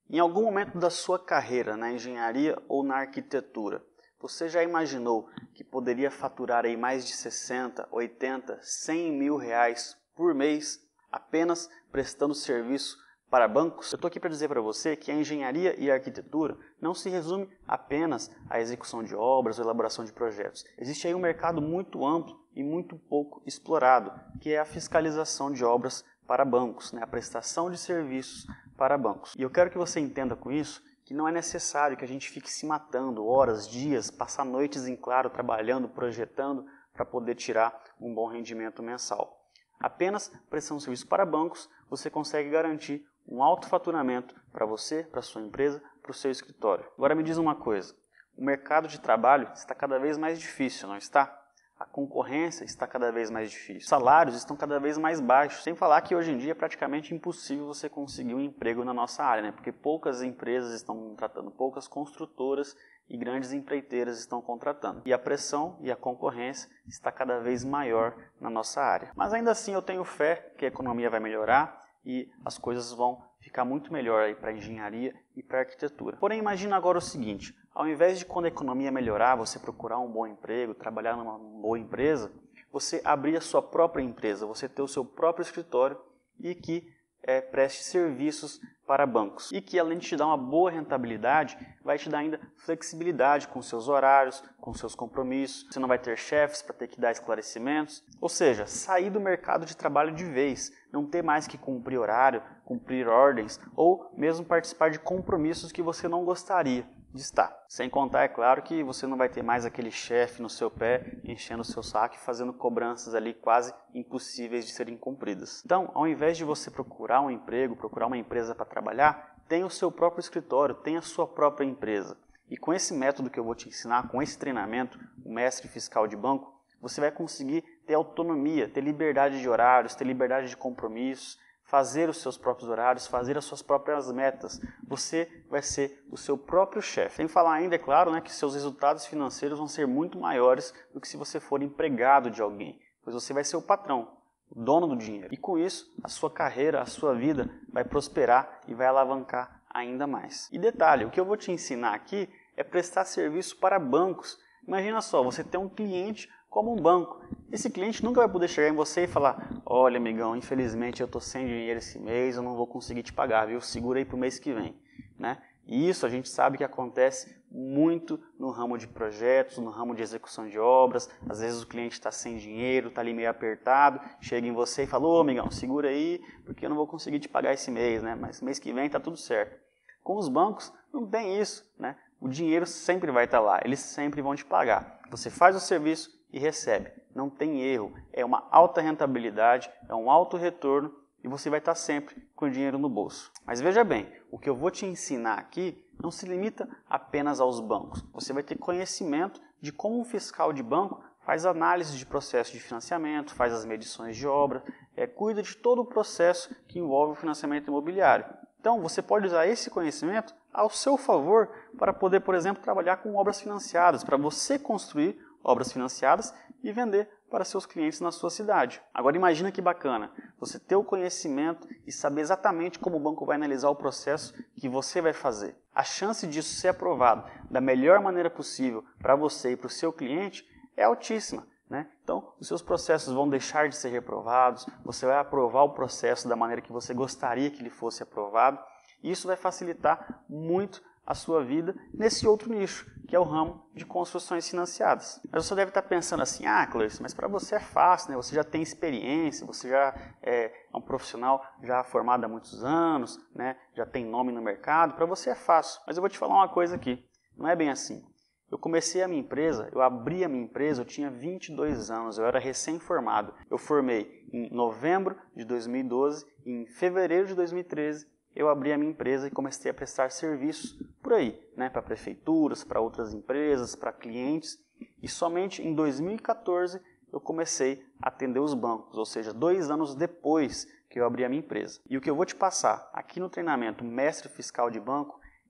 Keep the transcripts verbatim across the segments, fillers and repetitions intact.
Em algum momento da sua carreira, na engenharia ou na arquitetura, você já imaginou que poderia faturar aí mais de sessenta, oitenta, cem mil reais por mês apenas prestando serviço para bancos? Eu estou aqui para dizer para você que a engenharia e a arquitetura não se resume apenas à execução de obras ou elaboração de projetos. Existe aí um mercado muito amplo e muito pouco explorado, que é a fiscalização de obras para bancos, né? A prestação de serviços para bancos. E eu quero que você entenda com isso que não é necessário que a gente fique se matando horas, dias, passar noites em claro trabalhando, projetando para poder tirar um bom rendimento mensal. Apenas prestando serviço para bancos, você consegue garantir um alto faturamento para você, para a sua empresa, para o seu escritório. Agora me diz uma coisa, o mercado de trabalho está cada vez mais difícil, não está? A concorrência está cada vez mais difícil. Os salários estão cada vez mais baixos. Sem falar que hoje em dia é praticamente impossível você conseguir um emprego na nossa área, né? Porque poucas empresas estão contratando, poucas construtoras e grandes empreiteiras estão contratando. E a pressão e a concorrência está cada vez maior na nossa área. Mas ainda assim eu tenho fé que a economia vai melhorar e as coisas vão ficar muito melhor aí para a engenharia e para a arquitetura. Porém, imagina agora o seguinte, ao invés de quando a economia melhorar, você procurar um bom emprego, trabalhar numa boa empresa, você abrir a sua própria empresa, você ter o seu próprio escritório e que é, preste serviços para bancos. E que além de te dar uma boa rentabilidade, vai te dar ainda flexibilidade com seus horários, com seus compromissos. Você não vai ter chefes para ter que dar esclarecimentos. Ou seja, sair do mercado de trabalho de vez, não ter mais que cumprir horário, cumprir ordens ou mesmo participar de compromissos que você não gostaria de estar. Sem contar, é claro, que você não vai ter mais aquele chefe no seu pé, enchendo o seu saco e fazendo cobranças ali quase impossíveis de serem cumpridas. Então, ao invés de você procurar um emprego, procurar uma empresa para trabalhar, tenha o seu próprio escritório, tenha a sua própria empresa. E com esse método que eu vou te ensinar, com esse treinamento, o Mestre Fiscal de Banco, você vai conseguir ter autonomia, ter liberdade de horários, ter liberdade de compromissos, fazer os seus próprios horários, fazer as suas próprias metas. Você vai ser o seu próprio chefe. Sem falar ainda, é claro, né, que seus resultados financeiros vão ser muito maiores do que se você for empregado de alguém, pois você vai ser o patrão, o dono do dinheiro. E com isso, a sua carreira, a sua vida vai prosperar e vai alavancar ainda mais. E detalhe, o que eu vou te ensinar aqui é prestar serviço para bancos. Imagina só, você tem um cliente como um banco. Esse cliente nunca vai poder chegar em você e falar: olha, amigão, infelizmente eu estou sem dinheiro esse mês, eu não vou conseguir te pagar, viu? Segura aí para o mês que vem. Né? E isso a gente sabe que acontece muito no ramo de projetos, no ramo de execução de obras. Às vezes o cliente está sem dinheiro, está ali meio apertado, chega em você e fala: ô, amigão, segura aí, porque eu não vou conseguir te pagar esse mês, né? Mas mês que vem está tudo certo. Com os bancos não tem isso, né? O dinheiro sempre vai estar lá, eles sempre vão te pagar. Você faz o serviço e recebe. Não tem erro. É uma alta rentabilidade, é um alto retorno e você vai estar sempre com o dinheiro no bolso. Mas veja bem, o que eu vou te ensinar aqui não se limita apenas aos bancos. Você vai ter conhecimento de como um fiscal de banco faz análise de processo de financiamento, faz as medições de obra, é, cuida de todo o processo que envolve o financiamento imobiliário. Então, você pode usar esse conhecimento ao seu favor para poder, por exemplo, trabalhar com obras financiadas, para você construir obras financiadas e vender para seus clientes na sua cidade. Agora imagina que bacana, você ter o conhecimento e saber exatamente como o banco vai analisar o processo que você vai fazer. A chance disso ser aprovado da melhor maneira possível para você e para o seu cliente é altíssima. Né? Então, os seus processos vão deixar de ser reprovados, você vai aprovar o processo da maneira que você gostaria que ele fosse aprovado, e isso vai facilitar muito a sua vida nesse outro nicho, que é o ramo de construções financiadas. Mas você deve estar pensando assim: ah, Cleison, mas para você é fácil, né? Você já tem experiência, você já é um profissional já formado há muitos anos, né? Já tem nome no mercado, para você é fácil. Mas eu vou te falar uma coisa aqui, não é bem assim. Eu comecei a minha empresa, eu abri a minha empresa, eu tinha vinte e dois anos, eu era recém-formado. Eu formei em novembro de dois mil e doze e em fevereiro de dois mil e treze eu abri a minha empresa e comecei a prestar serviços por aí, né, para prefeituras, para outras empresas, para clientes. E somente em dois mil e quatorze eu comecei a atender os bancos, ou seja, dois anos depois que eu abri a minha empresa. E o que eu vou te passar aqui no treinamento Mestre Fiscal de Banco é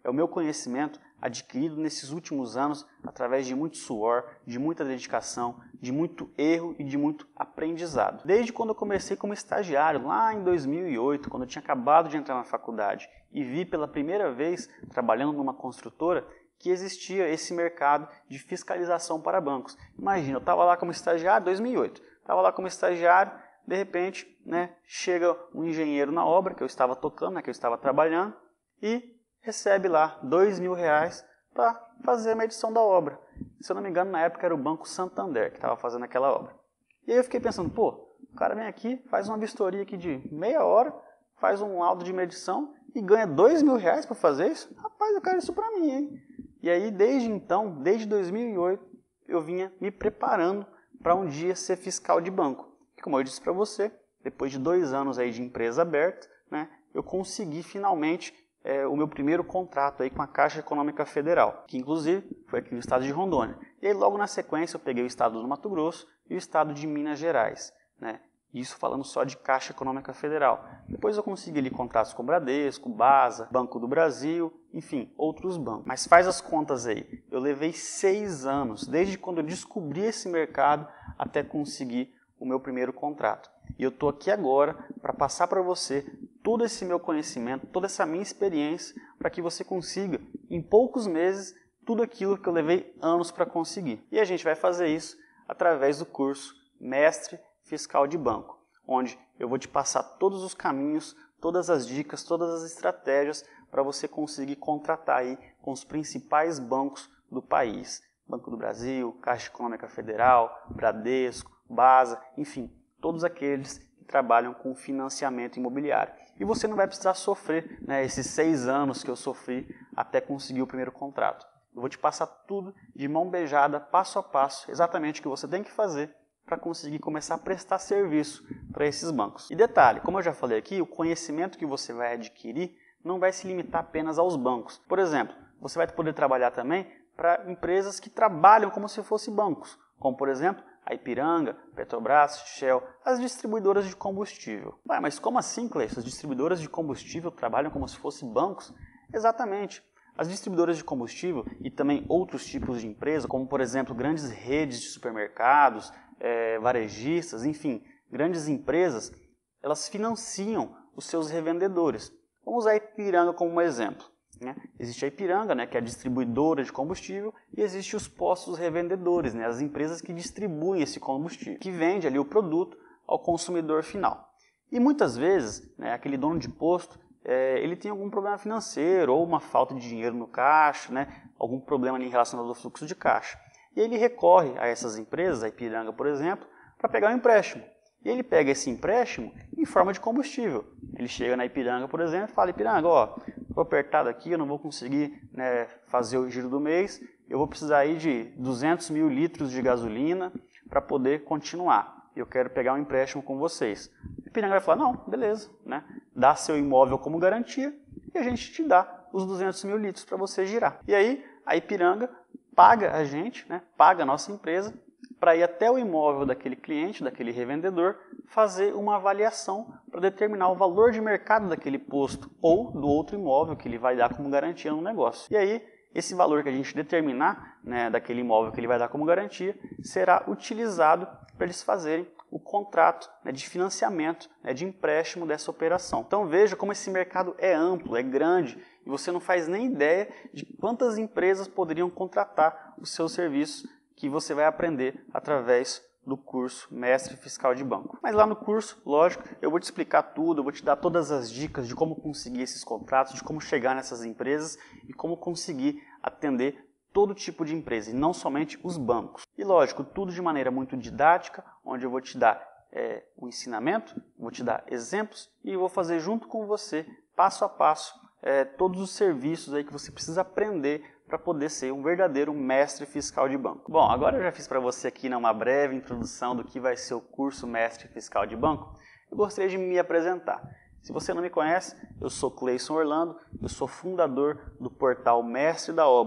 é o meu conhecimento adquirido nesses últimos anos através de muito suor, de muita dedicação, de muito erro e de muito aprendizado. Desde quando eu comecei como estagiário, lá em dois mil e oito, quando eu tinha acabado de entrar na faculdade e vi pela primeira vez, trabalhando numa construtora, que existia esse mercado de fiscalização para bancos. Imagina, eu estava lá como estagiário, dois mil e oito, estava lá como estagiário, de repente, né, chega um engenheiro na obra que eu estava tocando, né, que eu estava trabalhando, e recebe lá dois mil reais para fazer a medição da obra. Se eu não me engano, na época era o Banco Santander que estava fazendo aquela obra. E aí eu fiquei pensando, pô, o cara vem aqui, faz uma vistoria aqui de meia hora, faz um laudo de medição e ganha dois mil reais para fazer isso? Rapaz, eu quero isso para mim, hein? E aí, desde então, desde dois mil e oito, eu vinha me preparando para um dia ser fiscal de banco. E como eu disse para você, depois de dois anos aí de empresa aberta, né, eu consegui finalmente é, o meu primeiro contrato aí com a Caixa Econômica Federal, que inclusive foi aqui no estado de Rondônia. E aí, logo na sequência, eu peguei o estado do Mato Grosso e o estado de Minas Gerais, né? Isso falando só de Caixa Econômica Federal. Depois eu consegui ali contratos com Bradesco, Basa, Banco do Brasil, enfim, outros bancos. Mas faz as contas aí. Eu levei seis anos, desde quando eu descobri esse mercado até conseguir o meu primeiro contrato. E eu estou aqui agora para passar para você todo esse meu conhecimento, toda essa minha experiência, para que você consiga, em poucos meses, tudo aquilo que eu levei anos para conseguir. E a gente vai fazer isso através do curso Mestre Fiscal de Banco, onde eu vou te passar todos os caminhos, todas as dicas, todas as estratégias para você conseguir contratar aí com os principais bancos do país. Banco do Brasil, Caixa Econômica Federal, Bradesco, Basa, enfim, todos aqueles que trabalham com financiamento imobiliário. E você não vai precisar sofrer, né, esses seis anos que eu sofri até conseguir o primeiro contrato. Eu vou te passar tudo de mão beijada, passo a passo, exatamente o que você tem que fazer para conseguir começar a prestar serviço para esses bancos. E detalhe, como eu já falei aqui, o conhecimento que você vai adquirir não vai se limitar apenas aos bancos. Por exemplo, você vai poder trabalhar também para empresas que trabalham como se fossem bancos, como por exemplo a Ipiranga, Petrobras, Shell, as distribuidoras de combustível. Ué, mas como assim, Cleiton? As distribuidoras de combustível trabalham como se fossem bancos? Exatamente. As distribuidoras de combustível e também outros tipos de empresas, como por exemplo grandes redes de supermercados, é, varejistas, enfim, grandes empresas, elas financiam os seus revendedores. Vamos usar a Ipiranga como um exemplo. Né? Existe a Ipiranga, né, que é a distribuidora de combustível, e existe os postos revendedores, né, as empresas que distribuem esse combustível, que vende ali o produto ao consumidor final. E muitas vezes, né, aquele dono de posto, é, ele tem algum problema financeiro, ou uma falta de dinheiro no caixa, né, algum problema ali relacionado ao fluxo de caixa. E ele recorre a essas empresas, a Ipiranga, por exemplo, para pegar um empréstimo. E ele pega esse empréstimo em forma de combustível. Ele chega na Ipiranga, por exemplo, e fala: Ipiranga, ó, estou apertado aqui, eu não vou conseguir, né, fazer o giro do mês, eu vou precisar aí de duzentos mil litros de gasolina para poder continuar. Eu quero pegar um empréstimo com vocês. A Ipiranga vai falar: não, beleza, né? Dá seu imóvel como garantia e a gente te dá os duzentos mil litros para você girar. E aí a Ipiranga paga a gente, né, paga a nossa empresa, para ir até o imóvel daquele cliente, daquele revendedor, fazer uma avaliação para determinar o valor de mercado daquele posto ou do outro imóvel que ele vai dar como garantia no negócio. E aí, esse valor que a gente determinar, né, daquele imóvel que ele vai dar como garantia, será utilizado para eles fazerem o contrato, né, de financiamento, né, de empréstimo dessa operação. Então veja como esse mercado é amplo, é grande, e você não faz nem ideia de quantas empresas poderiam contratar os seus serviços que você vai aprender através do curso Mestre Fiscal de Banco. Mas lá no curso, lógico, eu vou te explicar tudo, eu vou te dar todas as dicas de como conseguir esses contratos, de como chegar nessas empresas e como conseguir atender todo tipo de empresa, e não somente os bancos. E lógico, tudo de maneira muito didática, onde eu vou te dar é, um ensinamento, vou te dar exemplos e vou fazer junto com você, passo a passo, é, todos os serviços aí que você precisa aprender para poder ser um verdadeiro mestre fiscal de banco. Bom, agora eu já fiz para você aqui, né, uma breve introdução do que vai ser o curso Mestre Fiscal de Banco. Eu gostaria de me apresentar. Se você não me conhece, eu sou Cleison Orlando, eu sou fundador do portal Mestre da Obra,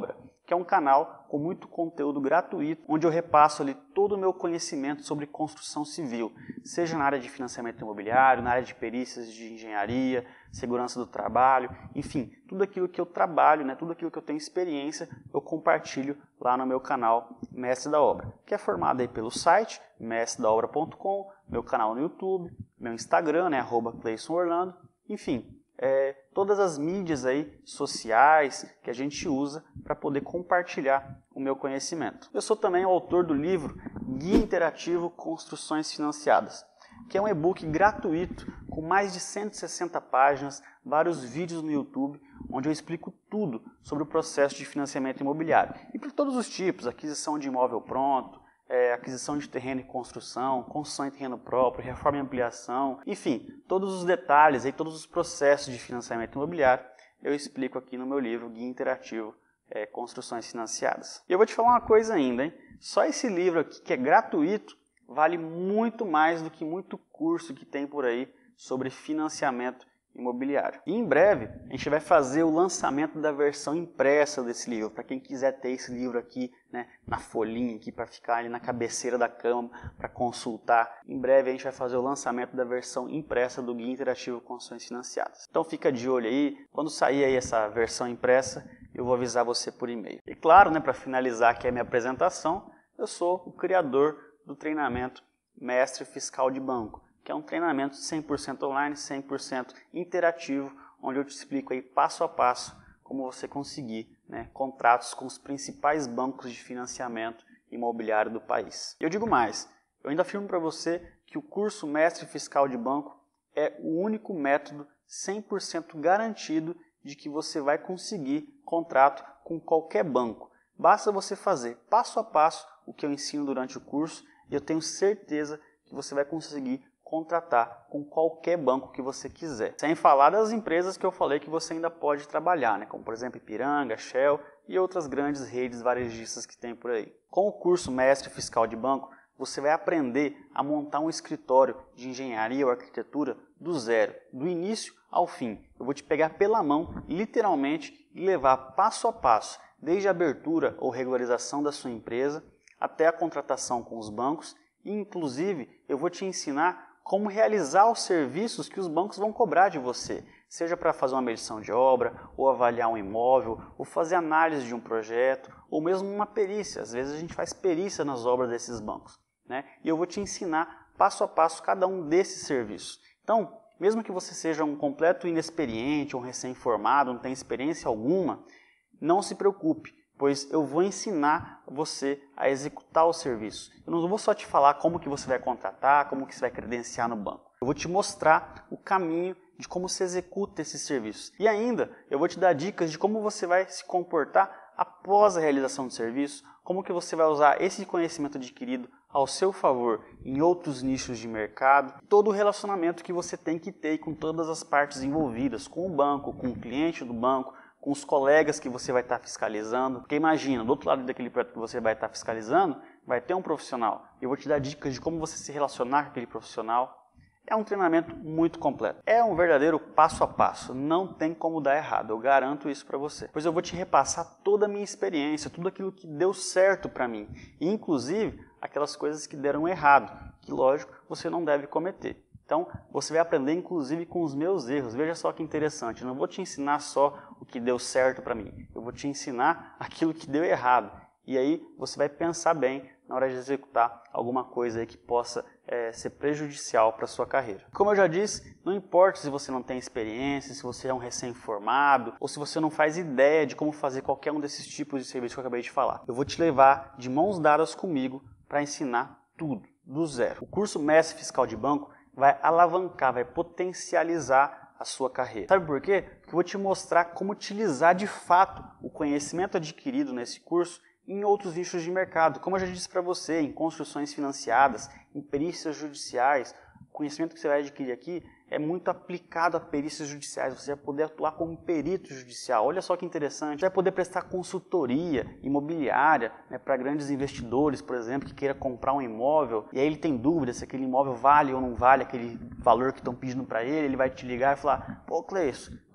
que é um canal com muito conteúdo gratuito, onde eu repasso ali todo o meu conhecimento sobre construção civil, seja na área de financiamento imobiliário, na área de perícias de engenharia, segurança do trabalho, enfim, tudo aquilo que eu trabalho, né, tudo aquilo que eu tenho experiência, eu compartilho lá no meu canal Mestre da Obra, que é formado aí pelo site mestre da obra ponto com, meu canal no YouTube, meu Instagram, né, arroba Cleison Orlando, enfim, é, todas as mídias aí sociais que a gente usa para poder compartilhar o meu conhecimento. Eu sou também o autor do livro Guia Interativo Construções Financiadas, que é um e-book gratuito com mais de cento e sessenta páginas, vários vídeos no YouTube, onde eu explico tudo sobre o processo de financiamento imobiliário. E para todos os tipos, aquisição de imóvel pronto, É, aquisição de terreno e construção, construção em terreno próprio, reforma e ampliação, enfim, todos os detalhes e todos os processos de financiamento imobiliário eu explico aqui no meu livro Guia Interativo é, Construções Financiadas. E eu vou te falar uma coisa ainda, hein? Só esse livro aqui, que é gratuito, vale muito mais do que muito curso que tem por aí sobre financiamento imobiliário. E em breve a gente vai fazer o lançamento da versão impressa desse livro, para quem quiser ter esse livro aqui, né, na folhinha aqui para ficar ali na cabeceira da cama para consultar. Em breve a gente vai fazer o lançamento da versão impressa do Guia Interativo Construções Financiadas. Então fica de olho aí, quando sair aí essa versão impressa, eu vou avisar você por e-mail. E claro, né, para finalizar aqui a minha apresentação, eu sou o criador do treinamento Mestre Fiscal de Banco, que é um treinamento cem por cento online, cem por cento interativo, onde eu te explico aí passo a passo como você conseguir, né, contratos com os principais bancos de financiamento imobiliário do país. E eu digo mais, eu ainda afirmo para você que o curso Mestre Fiscal de Banco é o único método cem por cento garantido de que você vai conseguir contrato com qualquer banco. Basta você fazer passo a passo o que eu ensino durante o curso e eu tenho certeza que você vai conseguir contratar com qualquer banco que você quiser. Sem falar das empresas que eu falei que você ainda pode trabalhar, né? Como por exemplo Ipiranga, Shell e outras grandes redes varejistas que tem por aí. Com o curso Mestre Fiscal de Banco, você vai aprender a montar um escritório de engenharia ou arquitetura do zero, do início ao fim. Eu vou te pegar pela mão, literalmente, e levar passo a passo, desde a abertura ou regularização da sua empresa, até a contratação com os bancos, e inclusive eu vou te ensinar como realizar os serviços que os bancos vão cobrar de você, seja para fazer uma medição de obra, ou avaliar um imóvel, ou fazer análise de um projeto, ou mesmo uma perícia. Às vezes a gente faz perícia nas obras desses bancos, né? E eu vou te ensinar passo a passo cada um desses serviços. Então, mesmo que você seja um completo inexperiente, um recém-formado, não tenha experiência alguma, não se preocupe, pois eu vou ensinar você a executar o serviço. Eu não vou só te falar como que você vai contratar, como que você vai credenciar no banco. Eu vou te mostrar o caminho de como se executa esses serviços. E ainda, eu vou te dar dicas de como você vai se comportar após a realização do serviço, como que você vai usar esse conhecimento adquirido ao seu favor em outros nichos de mercado, todo o relacionamento que você tem que ter com todas as partes envolvidas, com o banco, com o cliente do banco, com os colegas que você vai estar fiscalizando. Porque imagina, do outro lado daquele projeto que você vai estar fiscalizando, vai ter um profissional. Eu vou te dar dicas de como você se relacionar com aquele profissional. É um treinamento muito completo. É um verdadeiro passo a passo. Não tem como dar errado. Eu garanto isso para você. Pois eu vou te repassar toda a minha experiência, tudo aquilo que deu certo para mim. E inclusive aquelas coisas que deram errado, que lógico você não deve cometer. Então, você vai aprender inclusive com os meus erros. Veja só que interessante, eu não vou te ensinar só o que deu certo para mim, eu vou te ensinar aquilo que deu errado. E aí você vai pensar bem na hora de executar alguma coisa aí que possa é, ser prejudicial para a sua carreira. Como eu já disse, não importa se você não tem experiência, se você é um recém-formado, ou se você não faz ideia de como fazer qualquer um desses tipos de serviço que eu acabei de falar. Eu vou te levar de mãos dadas comigo para ensinar tudo, do zero. O curso Mestre Fiscal de Banco vai alavancar, vai potencializar a sua carreira. Sabe por quê? Porque eu vou te mostrar como utilizar de fato o conhecimento adquirido nesse curso em outros nichos de mercado. Como eu já disse para você, em construções financiadas, em perícias judiciais, o conhecimento que você vai adquirir aqui é muito aplicado a perícias judiciais. Você vai poder atuar como perito judicial. Olha só que interessante. Você vai poder prestar consultoria imobiliária, né, para grandes investidores, por exemplo, que queira comprar um imóvel e aí ele tem dúvida se aquele imóvel vale ou não vale aquele valor que estão pedindo para ele. Ele vai te ligar e falar: pô, Cleison, estou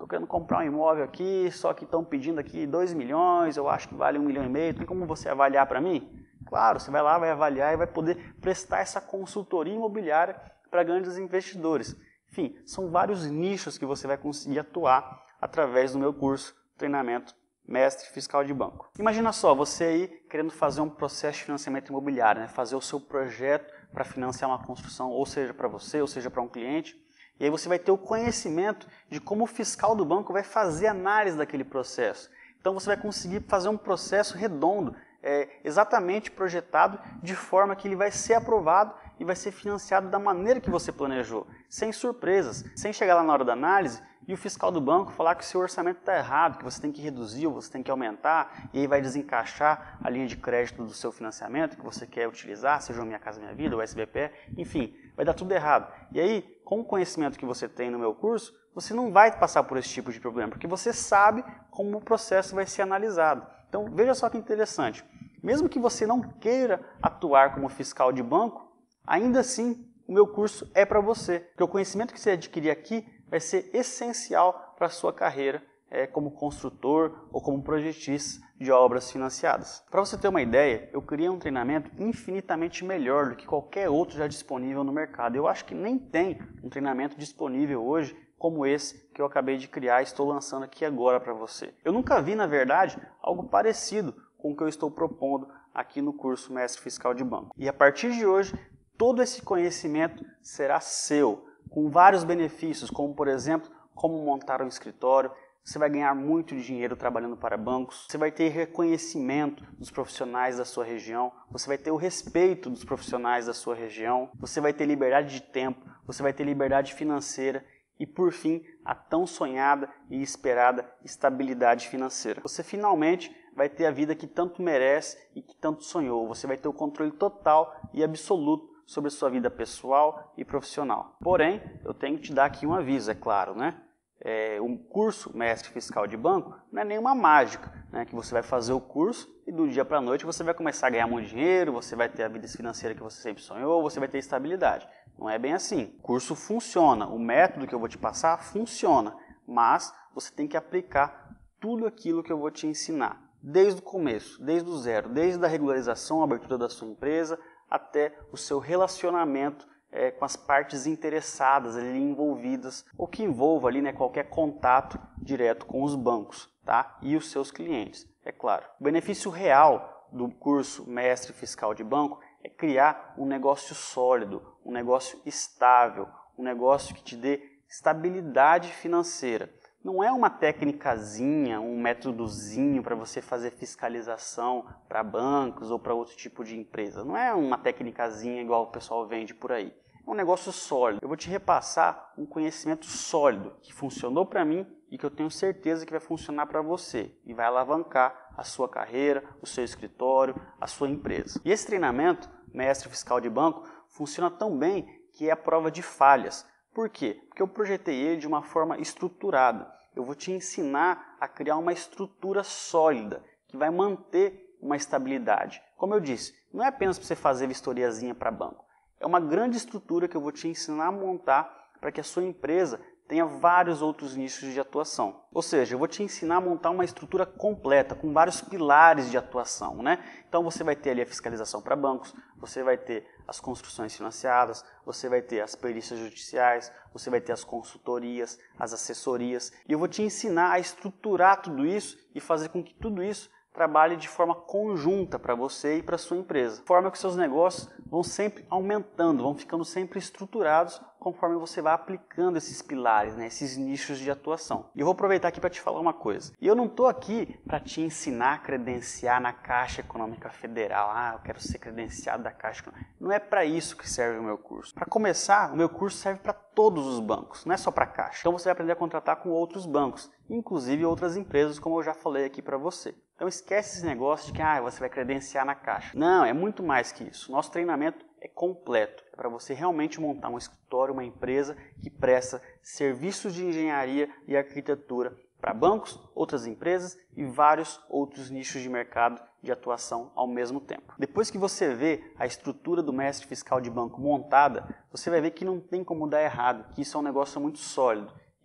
estou querendo comprar um imóvel aqui, só que estão pedindo aqui dois milhões, eu acho que vale um milhão e meio, tem como você avaliar para mim? Claro, você vai lá, vai avaliar e vai poder prestar essa consultoria imobiliária para grandes investidores. Enfim, são vários nichos que você vai conseguir atuar através do meu curso, treinamento Mestre Fiscal de Banco. Imagina só, você aí querendo fazer um processo de financiamento imobiliário, né? Fazer o seu projeto para financiar uma construção, ou seja para você, ou seja para um cliente. E aí você vai ter o conhecimento de como o fiscal do banco vai fazer análise daquele processo. Então você vai conseguir fazer um processo redondo, é, exatamente projetado de forma que ele vai ser aprovado e vai ser financiado da maneira que você planejou, sem surpresas, sem chegar lá na hora da análise e o fiscal do banco falar que o seu orçamento está errado, que você tem que reduzir ou você tem que aumentar, e aí vai desencaixar a linha de crédito do seu financiamento que você quer utilizar, seja o Minha Casa Minha Vida, o S B P, enfim, vai dar tudo errado. E aí, com o conhecimento que você tem no meu curso, você não vai passar por esse tipo de problema, porque você sabe como o processo vai ser analisado. Então, veja só que interessante. Mesmo que você não queira atuar como fiscal de banco, ainda assim, o meu curso é para você. Porque o conhecimento que você adquirir aqui vai ser essencial para a sua carreira é, como construtor ou como projetista de obras financiadas. Para você ter uma ideia, eu criei um treinamento infinitamente melhor do que qualquer outro já disponível no mercado. Eu acho que nem tem um treinamento disponível hoje como esse que eu acabei de criar e estou lançando aqui agora para você. Eu nunca vi, na verdade, algo parecido com o que eu estou propondo aqui no curso Mestre Fiscal de Banco. E a partir de hoje, todo esse conhecimento será seu, com vários benefícios, como por exemplo, como montar um escritório. Você vai ganhar muito dinheiro trabalhando para bancos, você vai ter reconhecimento dos profissionais da sua região, você vai ter o respeito dos profissionais da sua região, você vai ter liberdade de tempo, você vai ter liberdade financeira e, por fim, a tão sonhada e esperada estabilidade financeira. Você finalmente vai ter a vida que tanto merece e que tanto sonhou. Você vai ter o controle total e absoluto sobre a sua vida pessoal e profissional. Porém, eu tenho que te dar aqui um aviso, é claro, né? É, um curso Mestre Fiscal de Banco não é nenhuma mágica, né? Que você vai fazer o curso e do dia para a noite você vai começar a ganhar muito dinheiro, você vai ter a vida financeira que você sempre sonhou, você vai ter estabilidade. Não é bem assim. O curso funciona, o método que eu vou te passar funciona, mas você tem que aplicar tudo aquilo que eu vou te ensinar, desde o começo, desde o zero, desde a regularização, a abertura da sua empresa, até o seu relacionamento é, com as partes interessadas, ali, envolvidas, ou que envolva ali, né, qualquer contato direto com os bancos, tá? E os seus clientes, é claro. O benefício real do curso Mestre Fiscal de Banco é criar um negócio sólido, um negócio estável, um negócio que te dê estabilidade financeira. Não é uma técnicazinha, um métodozinho para você fazer fiscalização para bancos ou para outro tipo de empresa. Não é uma técnicazinha igual o pessoal vende por aí. É um negócio sólido. Eu vou te repassar um conhecimento sólido que funcionou para mim e que eu tenho certeza que vai funcionar para você e vai alavancar a sua carreira, o seu escritório, a sua empresa. E esse treinamento, Mestre Fiscal de Banco, funciona tão bem que é a prova de falhas. Por quê? Porque eu projetei ele de uma forma estruturada. Eu vou te ensinar a criar uma estrutura sólida, que vai manter uma estabilidade. Como eu disse, não é apenas para você fazer vistoriazinha para banco. É uma grande estrutura que eu vou te ensinar a montar para que a sua empresa tenha vários outros nichos de atuação. Ou seja, eu vou te ensinar a montar uma estrutura completa, com vários pilares de atuação, né? Então você vai ter ali a fiscalização para bancos, você vai ter as construções financiadas, você vai ter as perícias judiciais, você vai ter as consultorias, as assessorias. E eu vou te ensinar a estruturar tudo isso e fazer com que tudo isso trabalhe de forma conjunta para você e para a sua empresa. De forma que seus negócios vão sempre aumentando, vão ficando sempre estruturados conforme você vai aplicando esses pilares, né, esses nichos de atuação. E eu vou aproveitar aqui para te falar uma coisa. E eu não estou aqui para te ensinar a credenciar na Caixa Econômica Federal. Ah, eu quero ser credenciado da Caixa Econômica. Não é para isso que serve o meu curso. Para começar, o meu curso serve para todos os bancos, não é só para a Caixa. Então você vai aprender a contratar com outros bancos, inclusive outras empresas, como eu já falei aqui para você. Então esquece esse negócio de que ah, você vai credenciar na Caixa. Não, é muito mais que isso. Nosso treinamento é completo. É para você realmente montar um escritório, uma empresa que presta serviços de engenharia e arquitetura para bancos, outras empresas e vários outros nichos de mercado de atuação ao mesmo tempo. Depois que você vê a estrutura do Mestre Fiscal de Banco montada, você vai ver que não tem como dar errado, que isso é um negócio muito sólido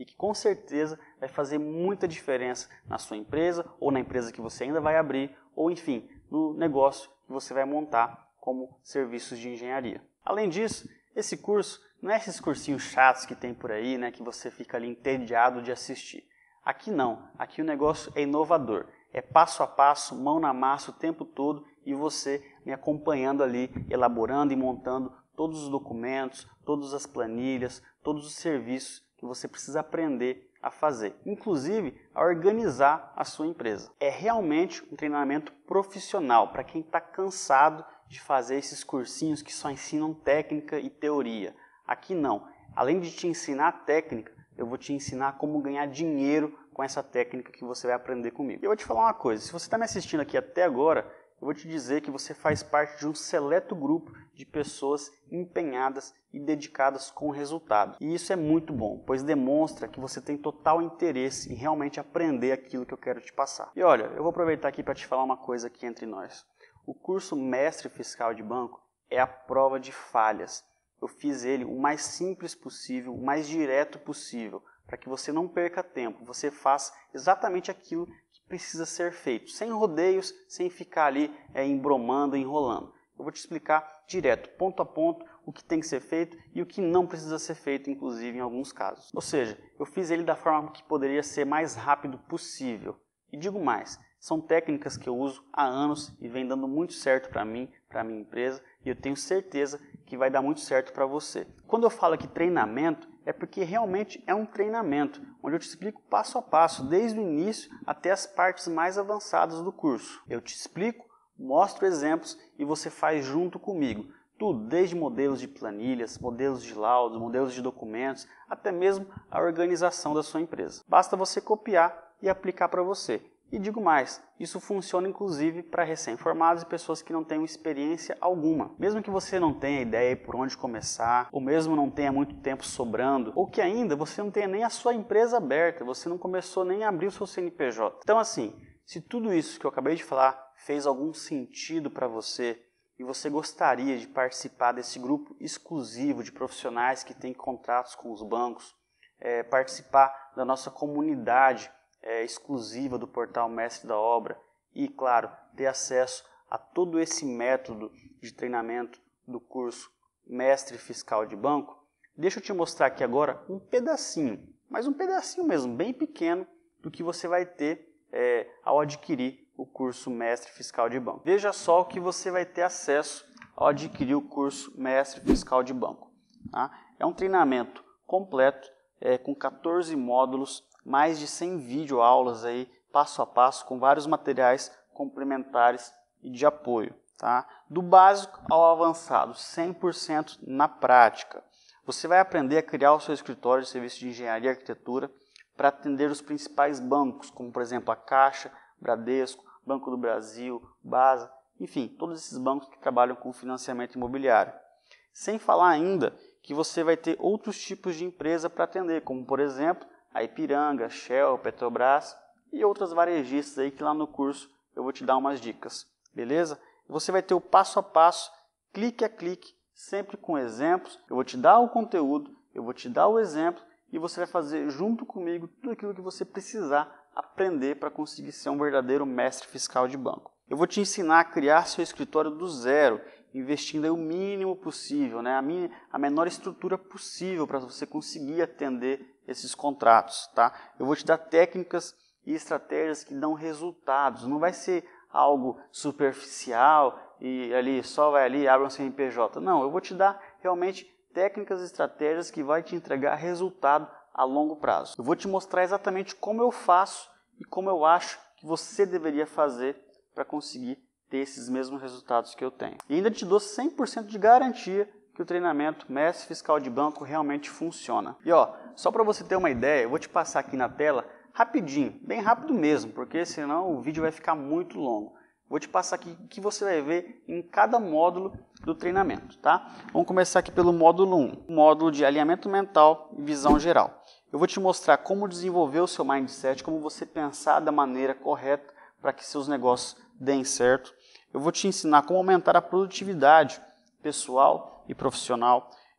e que com certeza vai fazer muita diferença na sua empresa ou na empresa que você ainda vai abrir ou, enfim, no negócio que você vai montar como serviços de engenharia. Além disso, esse curso não é esses cursinhos chatos que tem por aí, né, que você fica ali entediado de assistir. Aqui não, aqui o negócio é inovador, é passo a passo, mão na massa o tempo todo e você me acompanhando ali, elaborando e montando todos os documentos, todas as planilhas, todos os serviços que você precisa aprender a fazer, inclusive a organizar a sua empresa. É realmente um treinamento profissional para quem está cansado de fazer esses cursinhos que só ensinam técnica e teoria. Aqui não, além de te ensinar a técnica, eu vou te ensinar como ganhar dinheiro com essa técnica que você vai aprender comigo. Eu vou te falar uma coisa, se você está me assistindo aqui até agora, eu vou te dizer que você faz parte de um seleto grupo de pessoas empenhadas e dedicadas com o resultado. E isso é muito bom, pois demonstra que você tem total interesse em realmente aprender aquilo que eu quero te passar. E olha, eu vou aproveitar aqui para te falar uma coisa aqui entre nós. O curso Mestre Fiscal de Banco é a prova de falhas. Eu fiz ele o mais simples possível, o mais direto possível, para que você não perca tempo, você faça exatamente aquilo que precisa ser feito, sem rodeios, sem ficar ali é, embromando, enrolando. Eu vou te explicar direto, ponto a ponto, o que tem que ser feito e o que não precisa ser feito, inclusive em alguns casos. Ou seja, eu fiz ele da forma que poderia ser mais rápido possível. E digo mais, são técnicas que eu uso há anos e vem dando muito certo para mim, para a minha empresa, e eu tenho certeza que vai dar muito certo para você. Quando eu falo aqui treinamento, é porque realmente é um treinamento, onde eu te explico passo a passo, desde o início até as partes mais avançadas do curso. Eu te explico, mostro exemplos e você faz junto comigo. Tudo, desde modelos de planilhas, modelos de laudos, modelos de documentos, até mesmo a organização da sua empresa. Basta você copiar e aplicar para você. E digo mais, isso funciona inclusive para recém-formados e pessoas que não têm experiência alguma. Mesmo que você não tenha ideia por onde começar, ou mesmo não tenha muito tempo sobrando, ou que ainda você não tenha nem a sua empresa aberta, você não começou nem a abrir o seu C N P J. Então assim, se tudo isso que eu acabei de falar fez algum sentido para você e você gostaria de participar desse grupo exclusivo de profissionais que têm contratos com os bancos, é, participar da nossa comunidade É, exclusiva do portal Mestre da Obra e, claro, ter acesso a todo esse método de treinamento do curso Mestre Fiscal de Banco, deixa eu te mostrar aqui agora um pedacinho, mas um pedacinho mesmo, bem pequeno, do que você vai ter é, ao adquirir o curso Mestre Fiscal de Banco. Veja só o que você vai ter acesso ao adquirir o curso Mestre Fiscal de Banco. Tá? É um treinamento completo, é, com quatorze módulos, mais de cem videoaulas aí, passo a passo, com vários materiais complementares e de apoio. Tá? Do básico ao avançado, cem por cento na prática. Você vai aprender a criar o seu escritório de serviço de engenharia e arquitetura para atender os principais bancos, como por exemplo a Caixa, Bradesco, Banco do Brasil, Basa, enfim, todos esses bancos que trabalham com financiamento imobiliário. Sem falar ainda que você vai ter outros tipos de empresa para atender, como por exemplo a Ipiranga, Shell, Petrobras e outras varejistas aí que lá no curso eu vou te dar umas dicas, beleza? Você vai ter o passo a passo, clique a clique, sempre com exemplos. Eu vou te dar o conteúdo, eu vou te dar o exemplo e você vai fazer junto comigo tudo aquilo que você precisar aprender para conseguir ser um verdadeiro mestre fiscal de banco. Eu vou te ensinar a criar seu escritório do zero, investindo aí o mínimo possível, né? a, minha, a menor estrutura possível para você conseguir atender esses contratos. Tá? Eu vou te dar técnicas e estratégias que dão resultados. Não vai ser algo superficial e ali só vai ali abre um C N P J. Não, eu vou te dar realmente técnicas e estratégias que vai te entregar resultado a longo prazo. Eu vou te mostrar exatamente como eu faço e como eu acho que você deveria fazer para conseguir ter esses mesmos resultados que eu tenho. E ainda te dou cem por cento de garantia que o treinamento Mestre Fiscal de Banco realmente funciona. E ó, só para você ter uma ideia, eu vou te passar aqui na tela rapidinho, bem rápido mesmo, porque senão o vídeo vai ficar muito longo. Vou te passar aqui o que você vai ver em cada módulo do treinamento, tá? Vamos começar aqui pelo módulo um, módulo de alinhamento mental e visão geral. Eu vou te mostrar como desenvolver o seu mindset, como você pensar da maneira correta para que seus negócios deem certo. Eu vou te ensinar como aumentar a produtividade pessoal e profissional.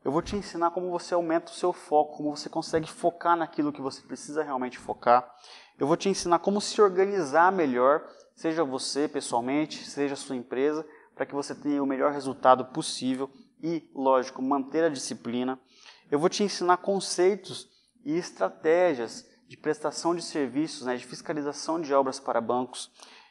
Eu vou te ensinar como você aumenta o seu foco, como você consegue focar naquilo que você precisa realmente focar. Eu vou te ensinar como se organizar melhor, seja você pessoalmente, seja a sua empresa, para que você tenha o melhor resultado possível e, lógico, manter a disciplina. Eu vou te ensinar conceitos e estratégias de prestação de serviços, né, de fiscalização de obras para bancos.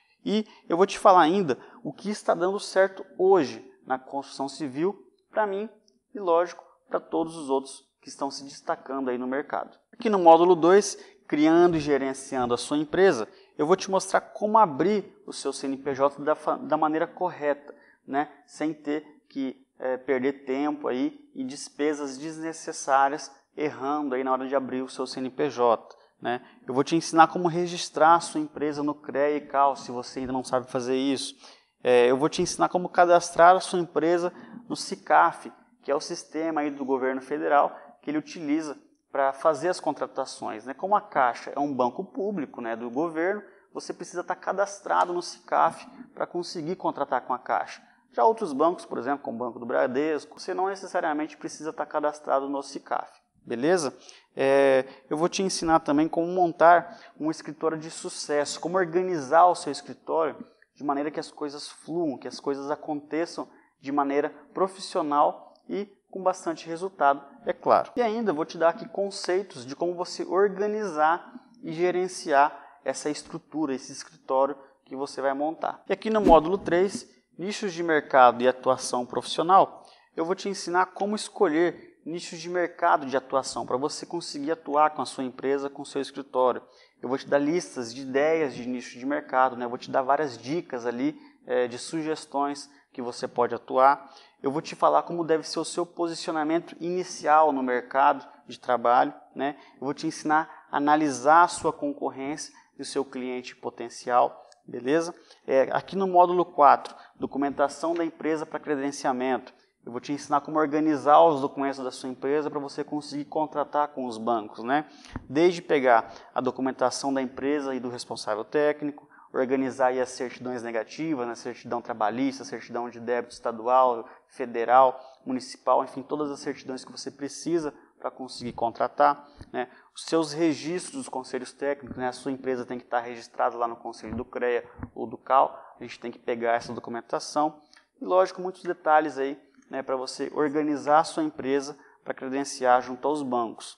E eu vou te falar ainda o que está dando certo hoje na construção civil para mim e, lógico, para todos os outros que estão se destacando aí no mercado. Aqui no módulo dois, criando e gerenciando a sua empresa, eu vou te mostrar como abrir o seu C N P J da, da maneira correta, né? Sem ter que é, perder tempo aí e despesas desnecessárias errando aí na hora de abrir o seu C N P J. Né? Eu vou te ensinar como registrar a sua empresa no CREA e CAL, se você ainda não sabe fazer isso. É, eu vou te ensinar como cadastrar a sua empresa no SICAF, que é o sistema aí do governo federal que ele utiliza para fazer as contratações. Né? Como a Caixa é um banco público, né, do governo, você precisa estar cadastrado no SICAF para conseguir contratar com a Caixa. Já outros bancos, por exemplo, como o Banco do Bradesco, você não necessariamente precisa estar cadastrado no SICAF. Beleza? É, eu vou te ensinar também como montar um escritório de sucesso, como organizar o seu escritório de maneira que as coisas fluam, que as coisas aconteçam de maneira profissional e com bastante resultado, é claro. E ainda vou te dar aqui conceitos de como você organizar e gerenciar essa estrutura, esse escritório que você vai montar. E aqui no módulo três, nichos de mercado e atuação profissional, eu vou te ensinar como escolher nichos de mercado de atuação, para você conseguir atuar com a sua empresa, com o seu escritório. Eu vou te dar listas de ideias de nicho de mercado, né? Eu vou te dar várias dicas ali é, de sugestões que você pode atuar. Eu vou te falar como deve ser o seu posicionamento inicial no mercado de trabalho, né? Eu vou te ensinar a analisar a sua concorrência e o seu cliente potencial, beleza? É, aqui no módulo quatro, documentação da empresa para credenciamento. Eu vou te ensinar como organizar os documentos da sua empresa para você conseguir contratar com os bancos, né? Desde pegar a documentação da empresa e do responsável técnico, organizar aí as certidões negativas, né? Certidão trabalhista, certidão de débito estadual, federal, municipal, enfim, todas as certidões que você precisa para conseguir contratar, né? Os seus registros dos conselhos técnicos, né? A sua empresa tem que estar registrada lá no conselho do CREA ou do CAL, a gente tem que pegar essa documentação e, lógico, muitos detalhes aí, né, para você organizar a sua empresa para credenciar junto aos bancos.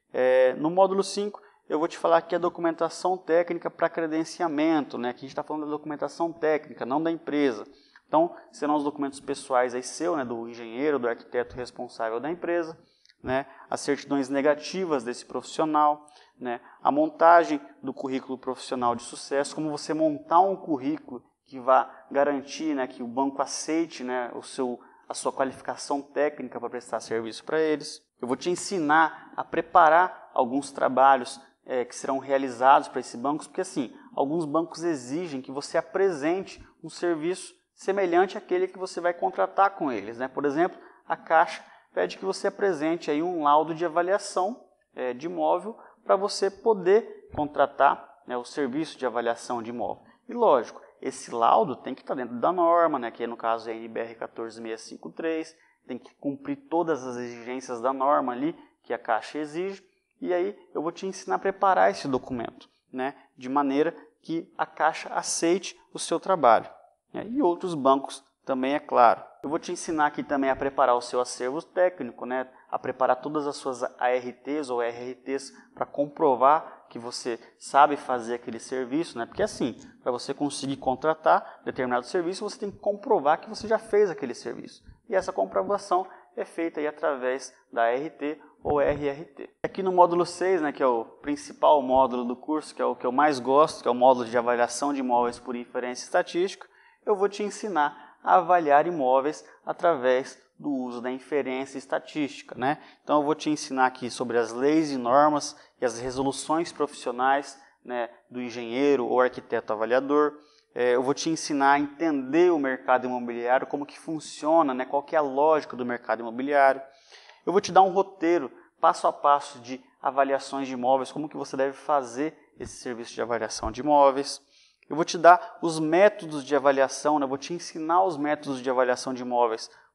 É, no módulo cinco, eu vou te falar aqui a documentação técnica para credenciamento, né? Aqui a gente está falando da documentação técnica, não da empresa. Então, serão os documentos pessoais aí seu, né, do engenheiro, do arquiteto responsável da empresa, né, as certidões negativas desse profissional, né, a montagem do currículo profissional de sucesso, como você montar um currículo que vá garantir, né, que o banco aceite, né, o seu a sua qualificação técnica para prestar serviço para eles. Eu vou te ensinar a preparar alguns trabalhos é, que serão realizados para esses bancos, porque assim, alguns bancos exigem que você apresente um serviço semelhante àquele que você vai contratar com eles, né? Por exemplo, a Caixa pede que você apresente aí um laudo de avaliação é, de imóvel para você poder contratar, né, o serviço de avaliação de imóvel. E lógico, esse laudo tem que estar dentro da norma, né, que no caso é a N B R quatorze mil seiscentos e cinquenta e três, tem que cumprir todas as exigências da norma ali que a Caixa exige, e aí eu vou te ensinar a preparar esse documento, né, de maneira que a Caixa aceite o seu trabalho, né, e outros bancos também, é claro. Eu vou te ensinar aqui também a preparar o seu acervo técnico, né, a preparar todas as suas A R Ts ou R R Ts para comprovar que você sabe fazer aquele serviço, né? Porque assim, para você conseguir contratar determinado serviço, você tem que comprovar que você já fez aquele serviço. E essa comprovação é feita aí através da A R T ou R R T. Aqui no módulo seis, né, que é o principal módulo do curso, que é o que eu mais gosto, que é o módulo de avaliação de imóveis por inferência estatística, eu vou te ensinar a avaliar imóveis através do uso da inferência estatística, né? Então eu vou te ensinar aqui sobre as leis e normas e as resoluções profissionais, né, do engenheiro ou arquiteto avaliador. É, eu vou te ensinar a entender o mercado imobiliário, como que funciona, né, qual que é a lógica do mercado imobiliário. Eu vou te dar um roteiro passo a passo de avaliações de imóveis, como que você deve fazer esse serviço de avaliação de imóveis. Eu vou te dar os métodos de avaliação, né? Eu vou te ensinar os métodos de avaliação de imóveis,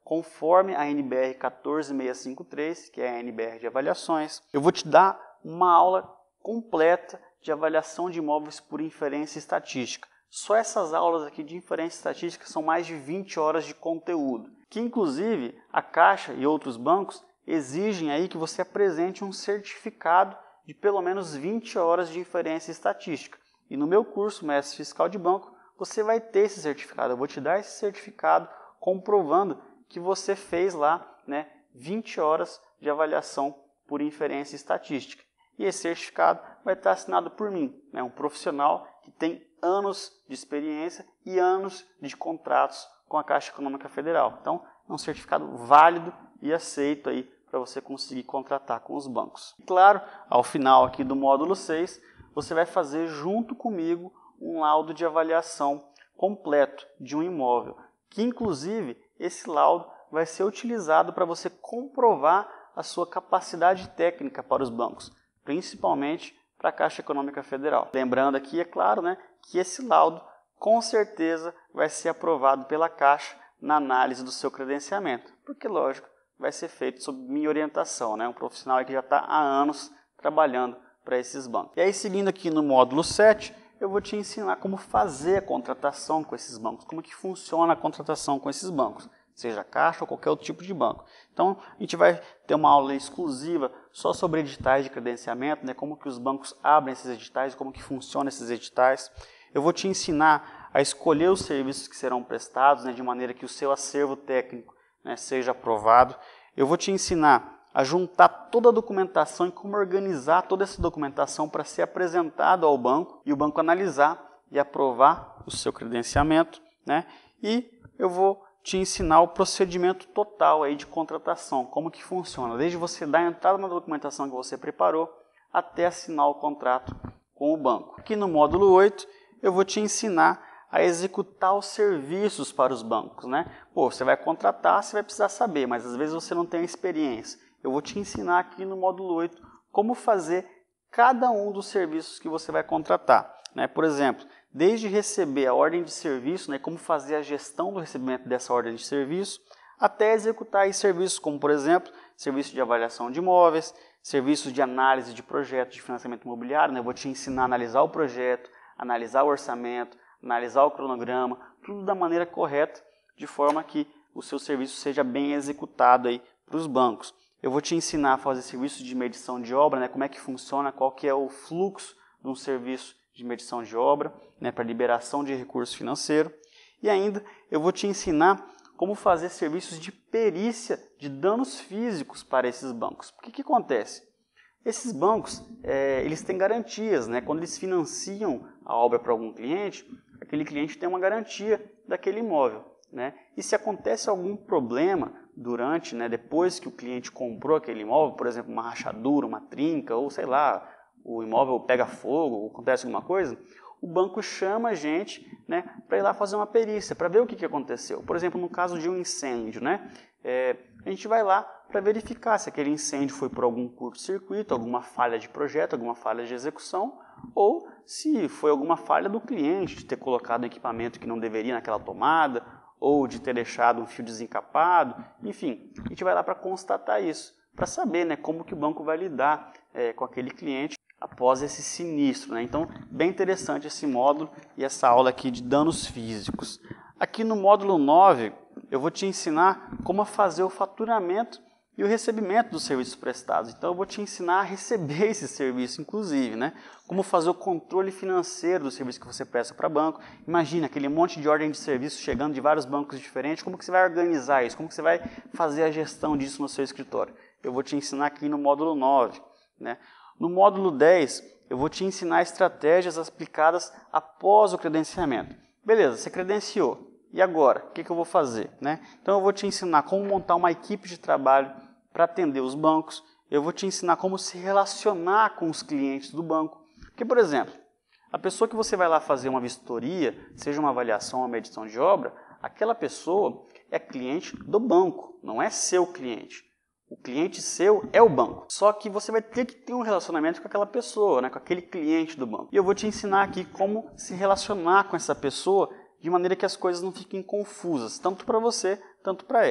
conforme a N B R quatorze mil seiscentos e cinquenta e três, que é a N B R de avaliações. Eu vou te dar uma aula completa de avaliação de imóveis por inferência estatística. Só essas aulas aqui de inferência estatística são mais de vinte horas de conteúdo, que inclusive a Caixa e outros bancos exigem aí que você apresente um certificado de pelo menos vinte horas de inferência estatística. E no meu curso Mestre Fiscal de Banco, você vai ter esse certificado. Eu vou te dar esse certificado comprovando que você fez lá, né, vinte horas de avaliação por inferência estatística. E esse certificado vai estar assinado por mim, né, um profissional que tem anos de experiência e anos de contratos com a Caixa Econômica Federal. Então, é um certificado válido e aceito aí para você conseguir contratar com os bancos. E claro, ao final aqui do módulo seis, você vai fazer junto comigo um laudo de avaliação completo de um imóvel, que inclusive esse laudo vai ser utilizado para você comprovar a sua capacidade técnica para os bancos, principalmente para a Caixa Econômica Federal. Lembrando aqui, é claro, né, que esse laudo com certeza vai ser aprovado pela Caixa na análise do seu credenciamento, porque lógico, vai ser feito sob minha orientação, né, um profissional que já está há anos trabalhando para esses bancos. E aí, seguindo aqui no módulo sete, eu vou te ensinar como fazer a contratação com esses bancos, como que funciona a contratação com esses bancos, seja Caixa ou qualquer outro tipo de banco. Então, a gente vai ter uma aula exclusiva só sobre editais de credenciamento, né, como que os bancos abrem esses editais, como que funcionam esses editais. Eu vou te ensinar a escolher os serviços que serão prestados, né, de maneira que o seu acervo técnico, né, seja aprovado. Eu vou te ensinar a juntar toda a documentação e como organizar toda essa documentação para ser apresentado ao banco e o banco analisar e aprovar o seu credenciamento, né? E eu vou te ensinar o procedimento total aí de contratação, como que funciona, desde você dar a entrada na documentação que você preparou até assinar o contrato com o banco. Aqui no módulo oito eu vou te ensinar a executar os serviços para os bancos, né? Pô, você vai contratar, você vai precisar saber, mas às vezes você não tem experiência. Eu vou te ensinar aqui no módulo oito como fazer cada um dos serviços que você vai contratar, né? Por exemplo, desde receber a ordem de serviço, né, como fazer a gestão do recebimento dessa ordem de serviço, até executar aí serviços como, por exemplo, serviço de avaliação de imóveis, serviços de análise de projetos de financiamento imobiliário, né? Eu vou te ensinar a analisar o projeto, analisar o orçamento, analisar o cronograma, tudo da maneira correta, de forma que o seu serviço seja bem executado aí para os bancos. Eu vou te ensinar a fazer serviços de medição de obra, né, como é que funciona, qual que é o fluxo de um serviço de medição de obra, né, para liberação de recurso financeiro. E ainda eu vou te ensinar como fazer serviços de perícia de danos físicos para esses bancos. O que que acontece? Esses bancos, é, eles têm garantias, né? Quando eles financiam a obra para algum cliente, aquele cliente tem uma garantia daquele imóvel, né? E se acontece algum problema durante, né, depois que o cliente comprou aquele imóvel, por exemplo, uma rachadura, uma trinca, ou sei lá, o imóvel pega fogo, ou acontece alguma coisa, o banco chama a gente, né, para ir lá fazer uma perícia, para ver o que, que aconteceu. Por exemplo, no caso de um incêndio, né, é, a gente vai lá para verificar se aquele incêndio foi por algum curto-circuito, alguma falha de projeto, alguma falha de execução, ou se foi alguma falha do cliente de ter colocado um equipamento que não deveria naquela tomada, ou de ter deixado um fio desencapado, enfim, a gente vai lá para constatar isso, para saber, né, como que o banco vai lidar é, com aquele cliente após esse sinistro, né? Então, bem interessante esse módulo e essa aula aqui de danos físicos. Aqui no módulo nove, eu vou te ensinar como fazer o faturamento e o recebimento dos serviços prestados. Então, eu vou te ensinar a receber esse serviço, inclusive, né? Como fazer o controle financeiro do serviço que você presta para banco. Imagina aquele monte de ordem de serviço chegando de vários bancos diferentes, como que você vai organizar isso? Como que você vai fazer a gestão disso no seu escritório? Eu vou te ensinar aqui no módulo nove, né? No módulo dez, eu vou te ensinar estratégias aplicadas após o credenciamento. Beleza, você credenciou. E agora? O que, que eu vou fazer, né? Então, eu vou te ensinar como montar uma equipe de trabalho para atender os bancos. Eu vou te ensinar como se relacionar com os clientes do banco. Porque, por exemplo, a pessoa que você vai lá fazer uma vistoria, seja uma avaliação ou uma medição de obra, aquela pessoa é cliente do banco, não é seu cliente. O cliente seu é o banco. Só que você vai ter que ter um relacionamento com aquela pessoa, né, com aquele cliente do banco. E eu vou te ensinar aqui como se relacionar com essa pessoa de maneira que as coisas não fiquem confusas, tanto para você, tanto para ela.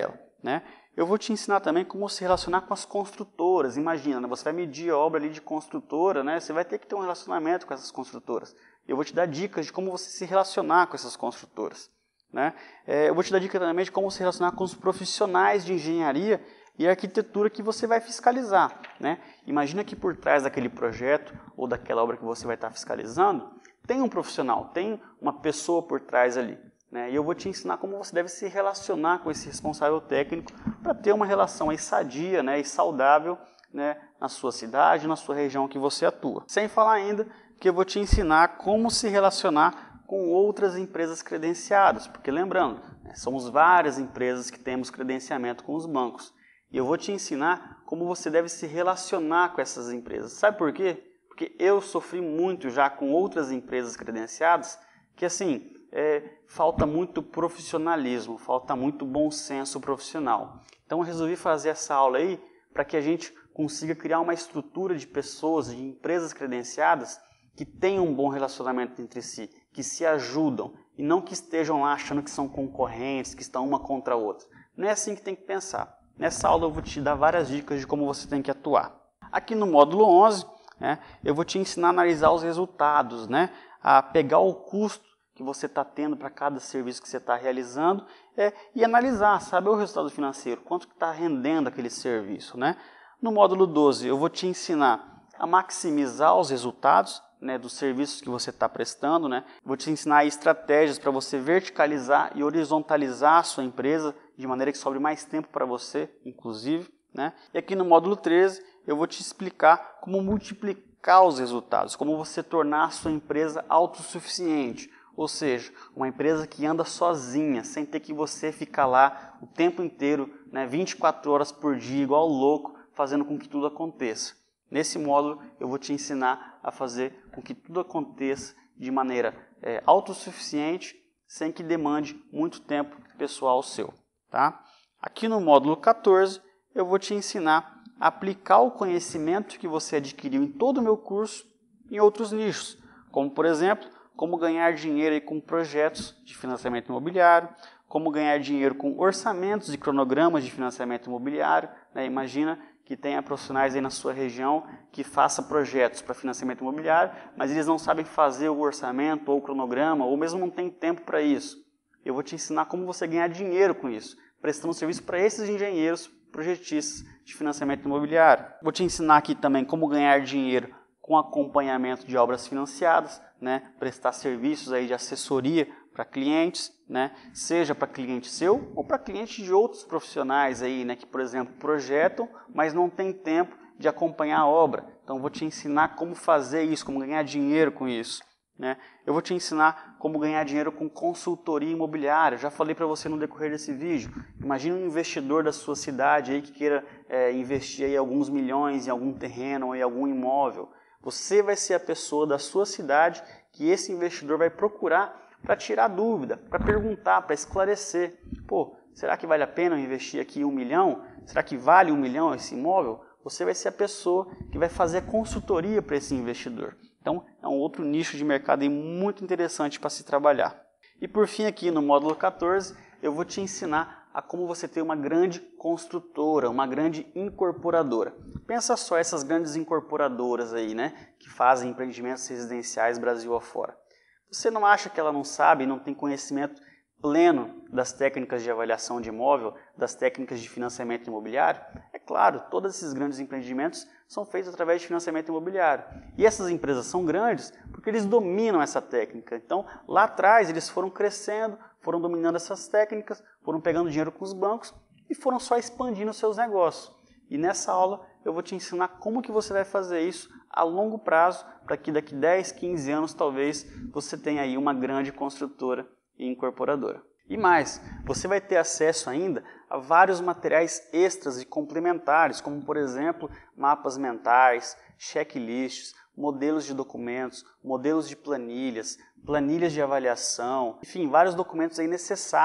né? Eu vou te ensinar também como se relacionar com as construtoras. Imagina, né? Você vai medir a obra ali de construtora, né? Você vai ter que ter um relacionamento com essas construtoras. Eu vou te dar dicas de como você se relacionar com essas construtoras, né? É, eu vou te dar dicas também de como se relacionar com os profissionais de engenharia e arquitetura que você vai fiscalizar, né? Imagina que por trás daquele projeto ou daquela obra que você vai estar fiscalizando, tem um profissional, tem uma pessoa por trás ali, né? E eu vou te ensinar como você deve se relacionar com esse responsável técnico para ter uma relação aí sadia, né, e saudável, né, na sua cidade, na sua região que você atua. Sem falar ainda que eu vou te ensinar como se relacionar com outras empresas credenciadas, porque lembrando, né, somos várias empresas que temos credenciamento com os bancos. E eu vou te ensinar como você deve se relacionar com essas empresas. Sabe por quê? Porque eu sofri muito já com outras empresas credenciadas que, assim, é, falta muito profissionalismo, falta muito bom senso profissional. Então eu resolvi fazer essa aula aí para que a gente consiga criar uma estrutura de pessoas, de empresas credenciadas que tenham um bom relacionamento entre si, que se ajudam e não que estejam lá achando que são concorrentes, que estão uma contra a outra. Não é assim que tem que pensar. Nessa aula eu vou te dar várias dicas de como você tem que atuar. Aqui no módulo onze, né, eu vou te ensinar a analisar os resultados, né, a pegar o custo que você está tendo para cada serviço que você está realizando é, e analisar, saber o resultado financeiro, quanto que está rendendo aquele serviço, né? No módulo doze, eu vou te ensinar a maximizar os resultados, né, dos serviços que você está prestando, né? Vou te ensinar estratégias para você verticalizar e horizontalizar a sua empresa de maneira que sobre mais tempo para você, inclusive, né? E aqui no módulo treze, eu vou te explicar como multiplicar os resultados, como você tornar a sua empresa autossuficiente. Ou seja, uma empresa que anda sozinha, sem ter que você ficar lá o tempo inteiro, né, vinte e quatro horas por dia, igual louco, fazendo com que tudo aconteça. Nesse módulo, eu vou te ensinar a fazer com que tudo aconteça de maneira é, autossuficiente, sem que demande muito tempo pessoal seu. Tá? Aqui no módulo quatorze, eu vou te ensinar a aplicar o conhecimento que você adquiriu em todo o meu curso em outros nichos, como, por exemplo, como ganhar dinheiro aí com projetos de financiamento imobiliário, como ganhar dinheiro com orçamentos e cronogramas de financiamento imobiliário, né? Imagina que tenha profissionais aí na sua região que façam projetos para financiamento imobiliário, mas eles não sabem fazer o orçamento ou o cronograma, ou mesmo não tem tempo para isso. Eu vou te ensinar como você ganhar dinheiro com isso, prestando serviço para esses engenheiros projetistas de financiamento imobiliário. Vou te ensinar aqui também como ganhar dinheiro com acompanhamento de obras financiadas, né, prestar serviços aí de assessoria para clientes, né, seja para cliente seu ou para cliente de outros profissionais aí, né, que, por exemplo, projetam, mas não tem tempo de acompanhar a obra. Então, vou te ensinar como fazer isso, como ganhar dinheiro com isso, né? Eu vou te ensinar como ganhar dinheiro com consultoria imobiliária. Já falei para você no decorrer desse vídeo. Imagina um investidor da sua cidade aí que queira é, investir aí alguns milhões em algum terreno ou em algum imóvel. Você vai ser a pessoa da sua cidade que esse investidor vai procurar para tirar dúvida, para perguntar, para esclarecer. Pô, será que vale a pena eu investir aqui um milhão? Será que vale um milhão esse imóvel? Você vai ser a pessoa que vai fazer a consultoria para esse investidor. Então, é um outro nicho de mercado aí muito interessante para se trabalhar. E por fim, aqui no módulo quatorze, eu vou te ensinar a como você ter uma grande construtora, uma grande incorporadora. Pensa só essas grandes incorporadoras aí, né, que fazem empreendimentos residenciais Brasil afora. Você não acha que ela não sabe, não tem conhecimento pleno das técnicas de avaliação de imóvel, das técnicas de financiamento imobiliário? É claro, todos esses grandes empreendimentos são feitos através de financiamento imobiliário. E essas empresas são grandes porque eles dominam essa técnica. Então, lá atrás, eles foram crescendo, foram dominando essas técnicas, foram pegando dinheiro com os bancos e foram só expandindo seus negócios. E nessa aula eu vou te ensinar como que você vai fazer isso a longo prazo, para que daqui dez, quinze anos talvez você tenha aí uma grande construtora e incorporadora. E mais, você vai ter acesso ainda a vários materiais extras e complementares, como por exemplo, mapas mentais, checklists, modelos de documentos, modelos de planilhas, planilhas de avaliação, enfim, vários documentos aí necessários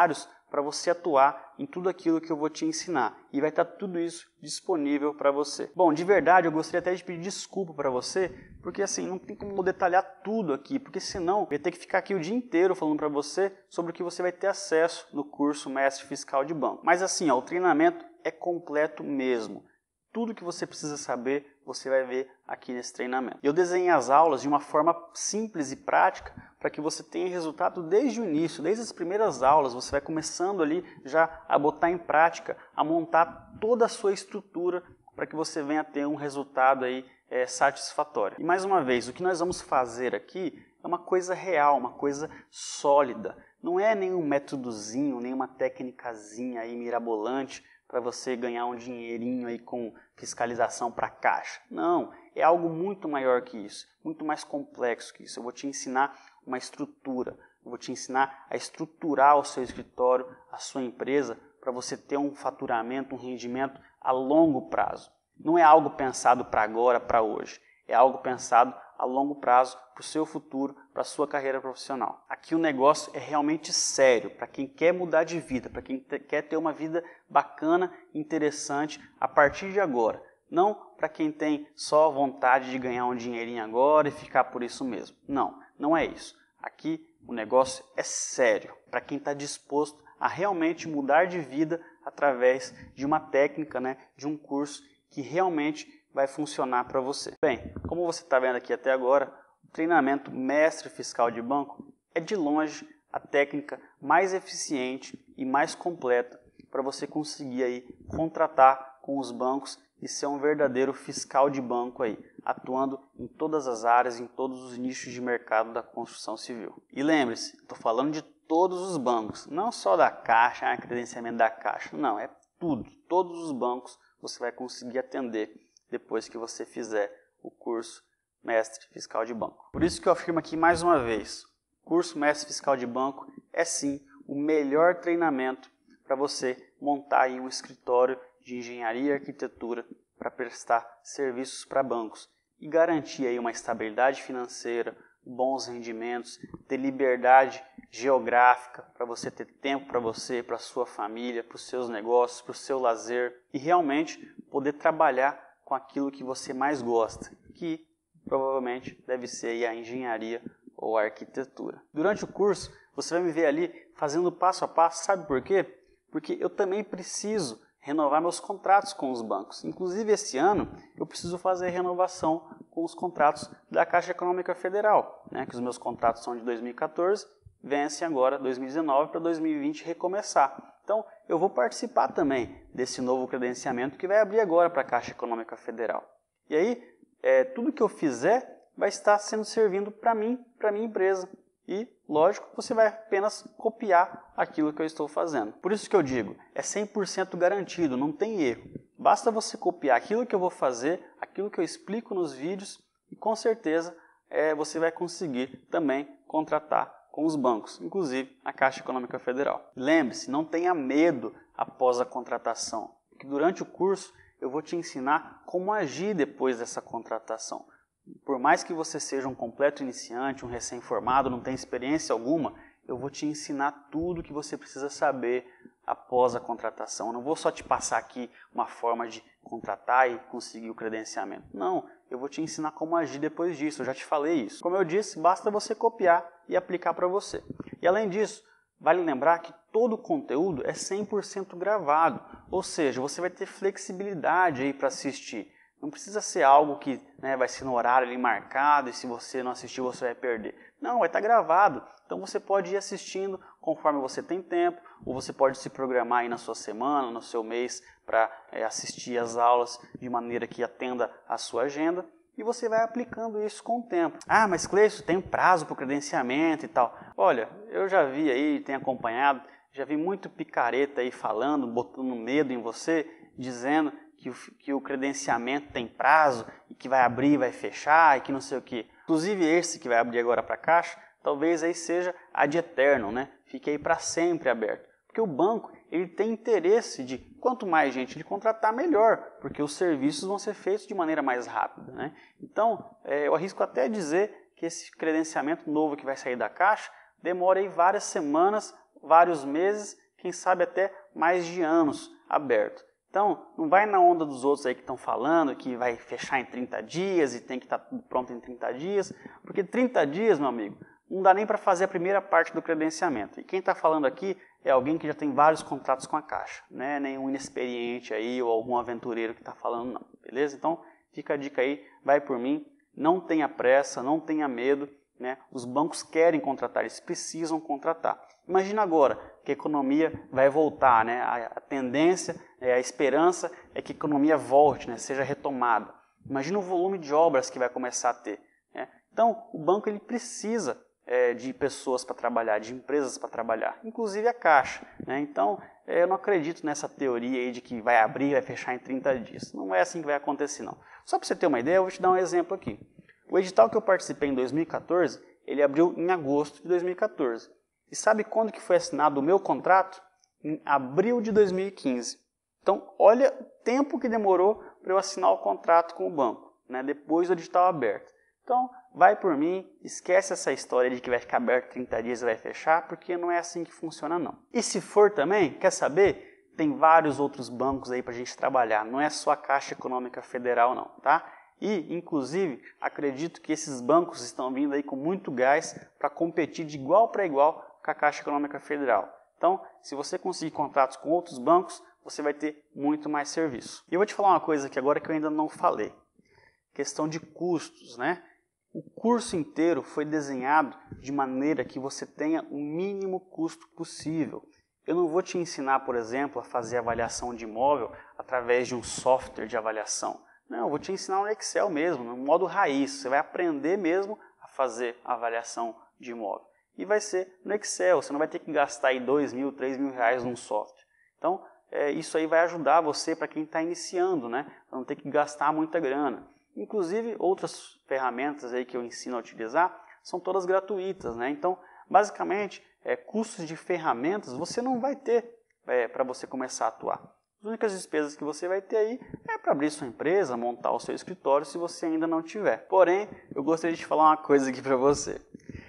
para você atuar em tudo aquilo que eu vou te ensinar. E vai estar tudo isso disponível para você. Bom, de verdade, eu gostaria até de pedir desculpa para você, porque assim, não tem como detalhar tudo aqui, porque senão eu ia ter que ficar aqui o dia inteiro falando para você sobre o que você vai ter acesso no curso Mestre Fiscal de Banco. Mas assim, ó, o treinamento é completo mesmo. Tudo que você precisa saber, você vai ver aqui nesse treinamento. Eu desenhei as aulas de uma forma simples e prática para que você tenha resultado desde o início, desde as primeiras aulas. Você vai começando ali já a botar em prática, a montar toda a sua estrutura para que você venha ter um resultado aí é, satisfatório. E mais uma vez, o que nós vamos fazer aqui é uma coisa real, uma coisa sólida. Não é nenhum métodozinho, nenhuma técnicazinha aí mirabolante para você ganhar um dinheirinho aí com fiscalização para a Caixa. Não, é algo muito maior que isso, muito mais complexo que isso. Eu vou te ensinar uma estrutura, eu vou te ensinar a estruturar o seu escritório, a sua empresa, para você ter um faturamento, um rendimento a longo prazo. Não é algo pensado para agora, para hoje. É algo pensado a longo prazo para o seu futuro, para a sua carreira profissional. Aqui o negócio é realmente sério, para quem quer mudar de vida, para quem quer ter uma vida bacana, interessante a partir de agora. Não para quem tem só vontade de ganhar um dinheirinho agora e ficar por isso mesmo. Não, não é isso. Aqui o negócio é sério, para quem está disposto a realmente mudar de vida através de uma técnica, né, de um curso que realmente vai funcionar para você. Bem, como você está vendo aqui até agora, o treinamento Mestre Fiscal de Banco é de longe a técnica mais eficiente e mais completa para você conseguir aí contratar com os bancos e ser um verdadeiro fiscal de banco aí, atuando em todas as áreas, em todos os nichos de mercado da construção civil. E lembre-se, estou falando de todos os bancos, não só da Caixa, ah, credenciamento da Caixa, não, é tudo, todos os bancos você vai conseguir atender depois que você fizer o curso Mestre Fiscal de Banco. Por isso que eu afirmo aqui mais uma vez, o curso Mestre Fiscal de Banco é sim o melhor treinamento para você montar aí um escritório de engenharia e arquitetura para prestar serviços para bancos e garantir aí uma estabilidade financeira, bons rendimentos, ter liberdade geográfica para você ter tempo para você, para a sua família, para os seus negócios, para o seu lazer e realmente poder trabalhar com aquilo que você mais gosta, que provavelmente deve ser aí a engenharia ou a arquitetura. Durante o curso, você vai me ver ali fazendo passo a passo, sabe por quê? Porque eu também preciso renovar meus contratos com os bancos. Inclusive, esse ano, eu preciso fazer renovação com os contratos da Caixa Econômica Federal, né, que os meus contratos são de dois mil e quatorze, vencem agora dois mil e dezenove para dois mil e vinte recomeçar. Então, eu vou participar também desse novo credenciamento que vai abrir agora para a Caixa Econômica Federal. E aí, é, tudo que eu fizer vai estar sendo servindo para mim, para a minha empresa. E, lógico, você vai apenas copiar aquilo que eu estou fazendo. Por isso que eu digo, é cem por cento garantido, não tem erro. Basta você copiar aquilo que eu vou fazer, aquilo que eu explico nos vídeos e com certeza é, você vai conseguir também contratar com os bancos, inclusive a Caixa Econômica Federal. Lembre-se, não tenha medo após a contratação, porque durante o curso eu vou te ensinar como agir depois dessa contratação. Por mais que você seja um completo iniciante, um recém-formado, não tenha experiência alguma, eu vou te ensinar tudo que você precisa saber após a contratação. Eu não vou só te passar aqui uma forma de contratar e conseguir o credenciamento. Não, eu vou te ensinar como agir depois disso, eu já te falei isso. Como eu disse, basta você copiar e aplicar para você. E além disso, vale lembrar que todo o conteúdo é cem por cento gravado, ou seja, você vai ter flexibilidade aí para assistir. Não precisa ser algo que né, vai ser no horário ali marcado e se você não assistir você vai perder. Não, vai estar gravado. Então você pode ir assistindo conforme você tem tempo, ou você pode se programar aí na sua semana, no seu mês, para é, assistir as aulas de maneira que atenda a sua agenda. E você vai aplicando isso com o tempo. Ah, mas Cleison, tem prazo para o credenciamento e tal. Olha, eu já vi aí, tenho acompanhado, já vi muito picareta aí falando, botando medo em você, dizendo que o, que o credenciamento tem prazo e que vai abrir, vai fechar e que não sei o que. Inclusive esse que vai abrir agora para a Caixa, talvez aí seja ad eternum, né? Fique aí para sempre aberto. Porque o banco ele tem interesse de quanto mais gente ele contratar, melhor, porque os serviços vão ser feitos de maneira mais rápida, né? Então, é, eu arrisco até dizer que esse credenciamento novo que vai sair da Caixa demora aí várias semanas, vários meses, quem sabe até mais de anos aberto. Então, não vai na onda dos outros aí que estão falando que vai fechar em trinta dias e tem que estar tudo pronto em trinta dias, porque trinta dias, meu amigo, não dá nem para fazer a primeira parte do credenciamento. E quem está falando aqui é alguém que já tem vários contratos com a Caixa, né? Nenhum inexperiente aí ou algum aventureiro que está falando não, beleza? Então, fica a dica aí, vai por mim, não tenha pressa, não tenha medo, né? Os bancos querem contratar, eles precisam contratar. Imagina agora que a economia vai voltar, né? A, a tendência, é, a esperança é que a economia volte, né? Seja retomada. Imagina o volume de obras que vai começar a ter, né? Então, o banco ele precisa é, de pessoas para trabalhar, de empresas para trabalhar, inclusive a Caixa, né? Então, é, eu não acredito nessa teoria aí de que vai abrir e vai fechar em trinta dias. Não é assim que vai acontecer, não. Só para você ter uma ideia, eu vou te dar um exemplo aqui. O edital que eu participei em dois mil e quatorze, ele abriu em agosto de dois mil e quatorze. E sabe quando que foi assinado o meu contrato? Em abril de dois mil e quinze. Então, olha o tempo que demorou para eu assinar o contrato com o banco, né, depois do edital aberto. Então, vai por mim, esquece essa história de que vai ficar aberto trinta dias e vai fechar, porque não é assim que funciona, não. E se for também, quer saber? Tem vários outros bancos aí para a gente trabalhar, não é só a Caixa Econômica Federal, não, tá? E, inclusive, acredito que esses bancos estão vindo aí com muito gás para competir de igual para igual com a Caixa Econômica Federal. Então, se você conseguir contratos com outros bancos, você vai ter muito mais serviço. E eu vou te falar uma coisa aqui agora que eu ainda não falei. Questão de custos, né? O curso inteiro foi desenhado de maneira que você tenha o mínimo custo possível. Eu não vou te ensinar, por exemplo, a fazer avaliação de imóvel através de um software de avaliação. Não, eu vou te ensinar no Excel mesmo, no modo raiz. Você vai aprender mesmo a fazer a avaliação de imóvel. E vai ser no Excel, você não vai ter que gastar aí dois mil, três mil reais num software. Então, é, isso aí vai ajudar você para quem está iniciando, né? Para não ter que gastar muita grana. Inclusive, outras ferramentas aí que eu ensino a utilizar são todas gratuitas, né? Então, basicamente, é, custos de ferramentas você não vai ter é, para você começar a atuar. As únicas despesas que você vai ter aí é para abrir sua empresa, montar o seu escritório, se você ainda não tiver. Porém, eu gostaria de falar uma coisa aqui para você.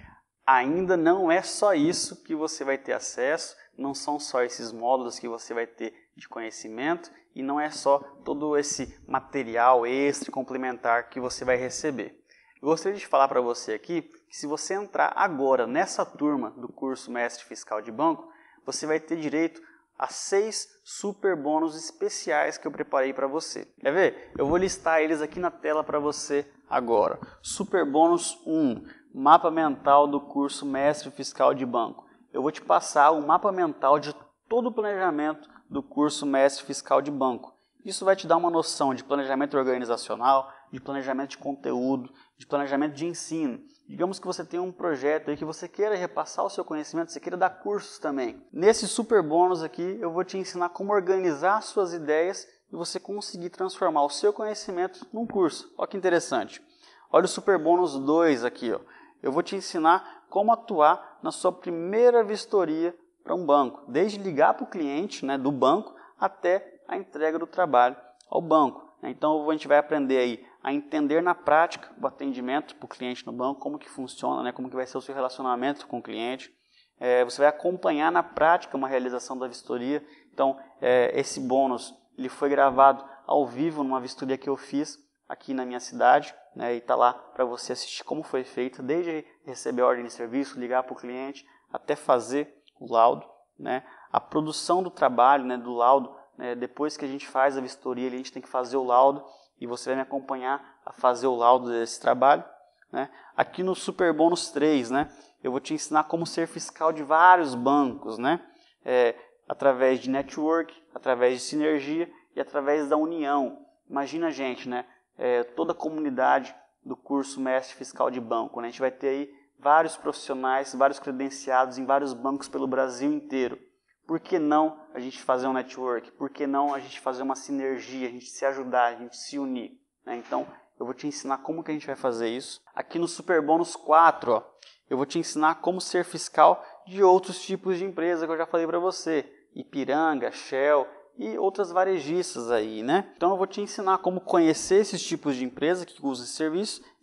Ainda não é só isso que você vai ter acesso, não são só esses módulos que você vai ter de conhecimento e não é só todo esse material extra complementar que você vai receber. Eu gostaria de falar para você aqui que se você entrar agora nessa turma do curso Mestre Fiscal de Banco, você vai ter direito a seis super bônus especiais que eu preparei para você. Quer ver? Eu vou listar eles aqui na tela para você agora. Super bônus um, mapa mental do curso Mestre Fiscal de Banco. Eu vou te passar o mapa mental de todo o planejamento do curso Mestre Fiscal de Banco. Isso vai te dar uma noção de planejamento organizacional, de planejamento de conteúdo, de planejamento de ensino. Digamos que você tem um projeto aí que você queira repassar o seu conhecimento, você queira dar cursos também. Nesse super bônus aqui, eu vou te ensinar como organizar suas ideias e você conseguir transformar o seu conhecimento num curso. Olha que interessante. Olha o super bônus dois aqui, ó. Eu vou te ensinar como atuar na sua primeira vistoria para um banco, desde ligar para o cliente, né, do banco até a entrega do trabalho ao banco. Então a gente vai aprender aí a entender na prática o atendimento para o cliente no banco, como que funciona, né, como que vai ser o seu relacionamento com o cliente. É, você vai acompanhar na prática uma realização da vistoria. Então é, esse bônus ele foi gravado ao vivo numa vistoria que eu fiz aqui na minha cidade, né, e está lá para você assistir como foi feita, desde receber a ordem de serviço, ligar para o cliente, até fazer o laudo, né, a produção do trabalho, né, do laudo, né, depois que a gente faz a vistoria, a gente tem que fazer o laudo, e você vai me acompanhar a fazer o laudo desse trabalho. Né. Aqui no Super Bônus três, né, eu vou te ensinar como ser fiscal de vários bancos, né, é, através de network, através de sinergia e através da união. Imagina, gente, né, É, toda a comunidade do curso Mestre Fiscal de Banco. Né? A gente vai ter aí vários profissionais, vários credenciados em vários bancos pelo Brasil inteiro. Por que não a gente fazer um network? Por que não a gente fazer uma sinergia, a gente se ajudar, a gente se unir? Né? Então, eu vou te ensinar como que a gente vai fazer isso. Aqui no Super Bônus quatro, ó, eu vou te ensinar como ser fiscal de outros tipos de empresa que eu já falei para você. Ipiranga, Shell e outras varejistas aí, né? Então eu vou te ensinar como conhecer esses tipos de empresa que usam esse serviço,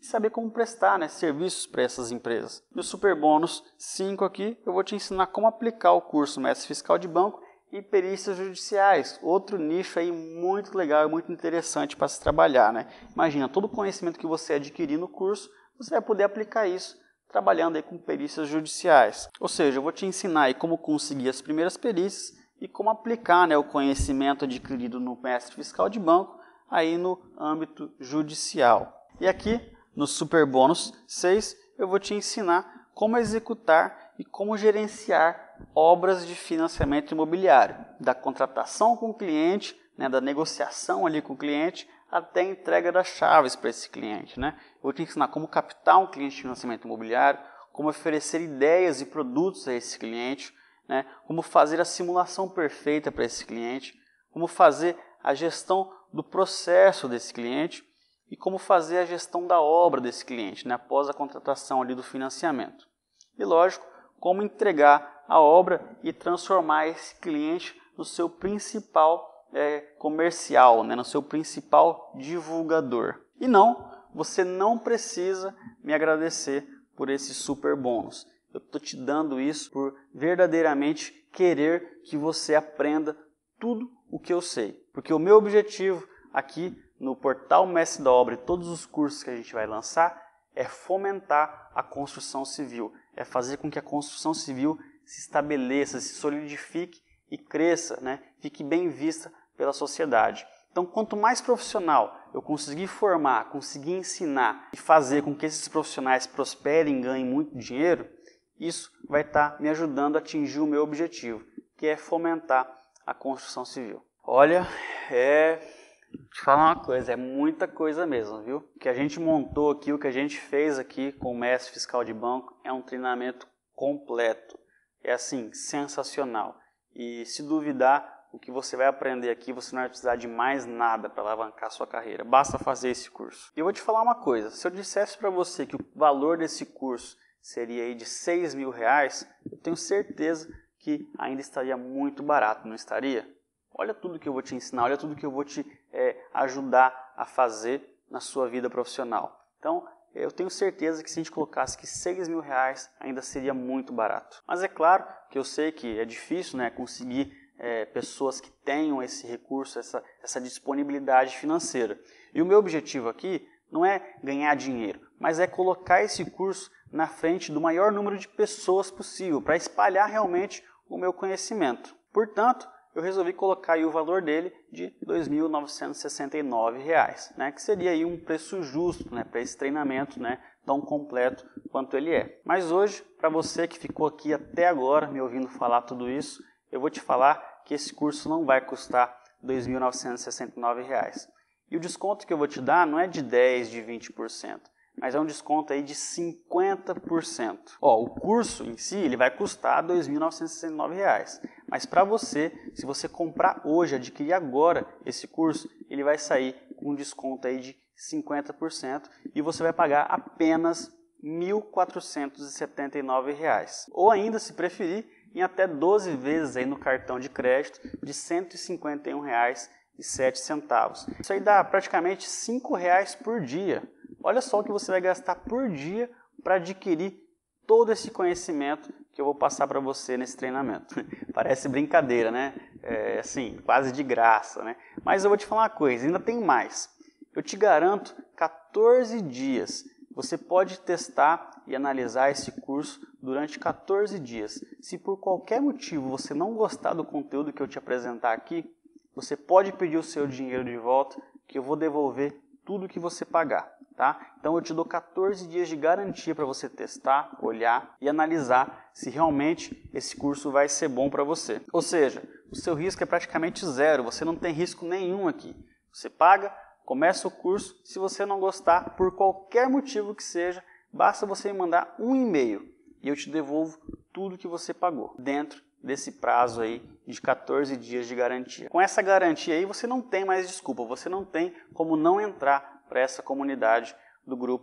e saber como prestar, né, serviços para essas empresas. No Super Bônus cinco aqui, eu vou te ensinar como aplicar o curso Mestre Fiscal de Banco e Perícias Judiciais, outro nicho aí muito legal e muito interessante para se trabalhar, né? Imagina, todo o conhecimento que você adquirir no curso, você vai poder aplicar isso trabalhando aí com perícias judiciais. Ou seja, eu vou te ensinar aí como conseguir as primeiras perícias e como aplicar, né, o conhecimento adquirido no Mestre Fiscal de Banco aí no âmbito judicial. E aqui no Super Bônus seis eu vou te ensinar como executar e como gerenciar obras de financiamento imobiliário, da contratação com o cliente, né, da negociação ali com o cliente, até a entrega das chaves para esse cliente, né? Eu vou te ensinar como captar um cliente de financiamento imobiliário, como oferecer ideias e produtos a esse cliente, né? Como fazer a simulação perfeita para esse cliente, como fazer a gestão do processo desse cliente e como fazer a gestão da obra desse cliente, né, após a contratação ali do financiamento. E lógico, como entregar a obra e transformar esse cliente no seu principal é, comercial, né, no seu principal divulgador. E não, você não precisa me agradecer por esse super bônus. Eu estou te dando isso por verdadeiramente querer que você aprenda tudo o que eu sei. Porque o meu objetivo aqui no portal Mestre da Obra e todos os cursos que a gente vai lançar é fomentar a construção civil, é fazer com que a construção civil se estabeleça, se solidifique e cresça, né? Fique bem vista pela sociedade. Então, quanto mais profissional eu conseguir formar, conseguir ensinar e fazer com que esses profissionais prosperem e ganhem muito dinheiro, isso vai estar me ajudando a atingir o meu objetivo, que é fomentar a construção civil. Olha, é... te falar uma coisa, é muita coisa mesmo, viu? O que a gente montou aqui, o que a gente fez aqui com o Mestre Fiscal de Banco é um treinamento completo. É assim, sensacional. E se duvidar, o que você vai aprender aqui, você não vai precisar de mais nada para alavancar a sua carreira. Basta fazer esse curso. E eu vou te falar uma coisa, se eu dissesse para você que o valor desse curso seria aí de seis mil reais, eu tenho certeza que ainda estaria muito barato, não estaria? Olha tudo que eu vou te ensinar, olha tudo que eu vou te é, ajudar a fazer na sua vida profissional. Então, eu tenho certeza que se a gente colocasse que seis mil reais ainda seria muito barato. Mas é claro que eu sei que é difícil, né, conseguir é, pessoas que tenham esse recurso, essa, essa disponibilidade financeira. E o meu objetivo aqui não é ganhar dinheiro, mas é colocar esse curso na frente do maior número de pessoas possível, para espalhar realmente o meu conhecimento. Portanto, eu resolvi colocar aí o valor dele de dois mil novecentos e sessenta e nove reais, né, que seria aí um preço justo, né, para esse treinamento, né, tão completo quanto ele é. Mas hoje, para você que ficou aqui até agora me ouvindo falar tudo isso, eu vou te falar que esse curso não vai custar dois mil novecentos e sessenta e nove reais. E o desconto que eu vou te dar não é de dez por cento, de vinte por cento, mas é um desconto aí de cinquenta por cento. Ó, o curso em si ele vai custar dois mil novecentos e sessenta e nove reais, mas para você, se você comprar hoje, adquirir agora esse curso, ele vai sair com um desconto aí de cinquenta por cento e você vai pagar apenas mil quatrocentos e setenta e nove reais. Ou ainda, se preferir, em até doze vezes aí no cartão de crédito de cento e cinquenta e um reais e sete centavos. Isso aí dá praticamente cinco reais por dia. Olha só o que você vai gastar por dia para adquirir todo esse conhecimento que eu vou passar para você nesse treinamento. Parece brincadeira, né? É, assim, quase de graça, né? Mas eu vou te falar uma coisa, ainda tem mais. Eu te garanto quatorze dias. Você pode testar e analisar esse curso durante quatorze dias. Se por qualquer motivo você não gostar do conteúdo que eu te apresentar aqui, você pode pedir o seu dinheiro de volta, que eu vou devolver tudo que você pagar, tá? Então eu te dou quatorze dias de garantia para você testar, olhar e analisar se realmente esse curso vai ser bom para você. Ou seja, o seu risco é praticamente zero, você não tem risco nenhum aqui. Você paga, começa o curso, se você não gostar, por qualquer motivo que seja, basta você me mandar um e-mail e eu te devolvo tudo que você pagou, dentro desse prazo aí de quatorze dias de garantia. Com essa garantia aí você não tem mais desculpa, você não tem como não entrar para essa comunidade do grupo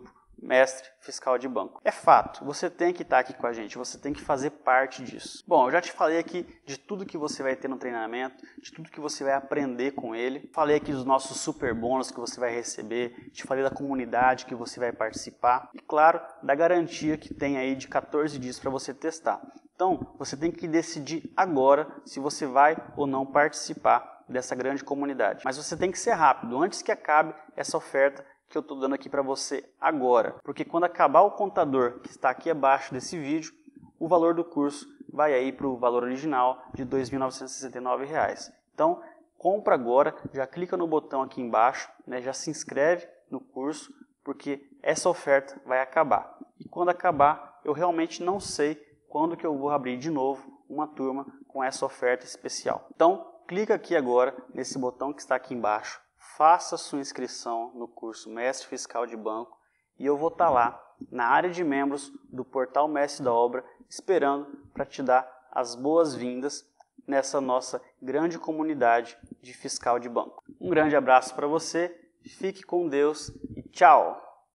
mestre fiscal de banco. É fato, você tem que estar aqui com a gente, você tem que fazer parte disso. Bom, eu já te falei aqui de tudo que você vai ter no treinamento, de tudo que você vai aprender com ele. Falei aqui dos nossos super bônus que você vai receber, te falei da comunidade que você vai participar e, claro, da garantia que tem aí de quatorze dias para você testar. Então, você tem que decidir agora se você vai ou não participar dessa grande comunidade. Mas você tem que ser rápido, antes que acabe essa oferta que eu estou dando aqui para você agora. Porque quando acabar o contador que está aqui abaixo desse vídeo, o valor do curso vai aí para o valor original de dois mil novecentos e sessenta e nove reais. Então, compra agora, já clica no botão aqui embaixo, né, já se inscreve no curso, porque essa oferta vai acabar. E quando acabar, eu realmente não sei quando que eu vou abrir de novo uma turma com essa oferta especial. Então, clica aqui agora nesse botão que está aqui embaixo, faça sua inscrição no curso Mestre Fiscal de Banco e eu vou estar lá na área de membros do portal Mestre da Obra esperando para te dar as boas-vindas nessa nossa grande comunidade de fiscal de banco. Um grande abraço para você, fique com Deus e tchau!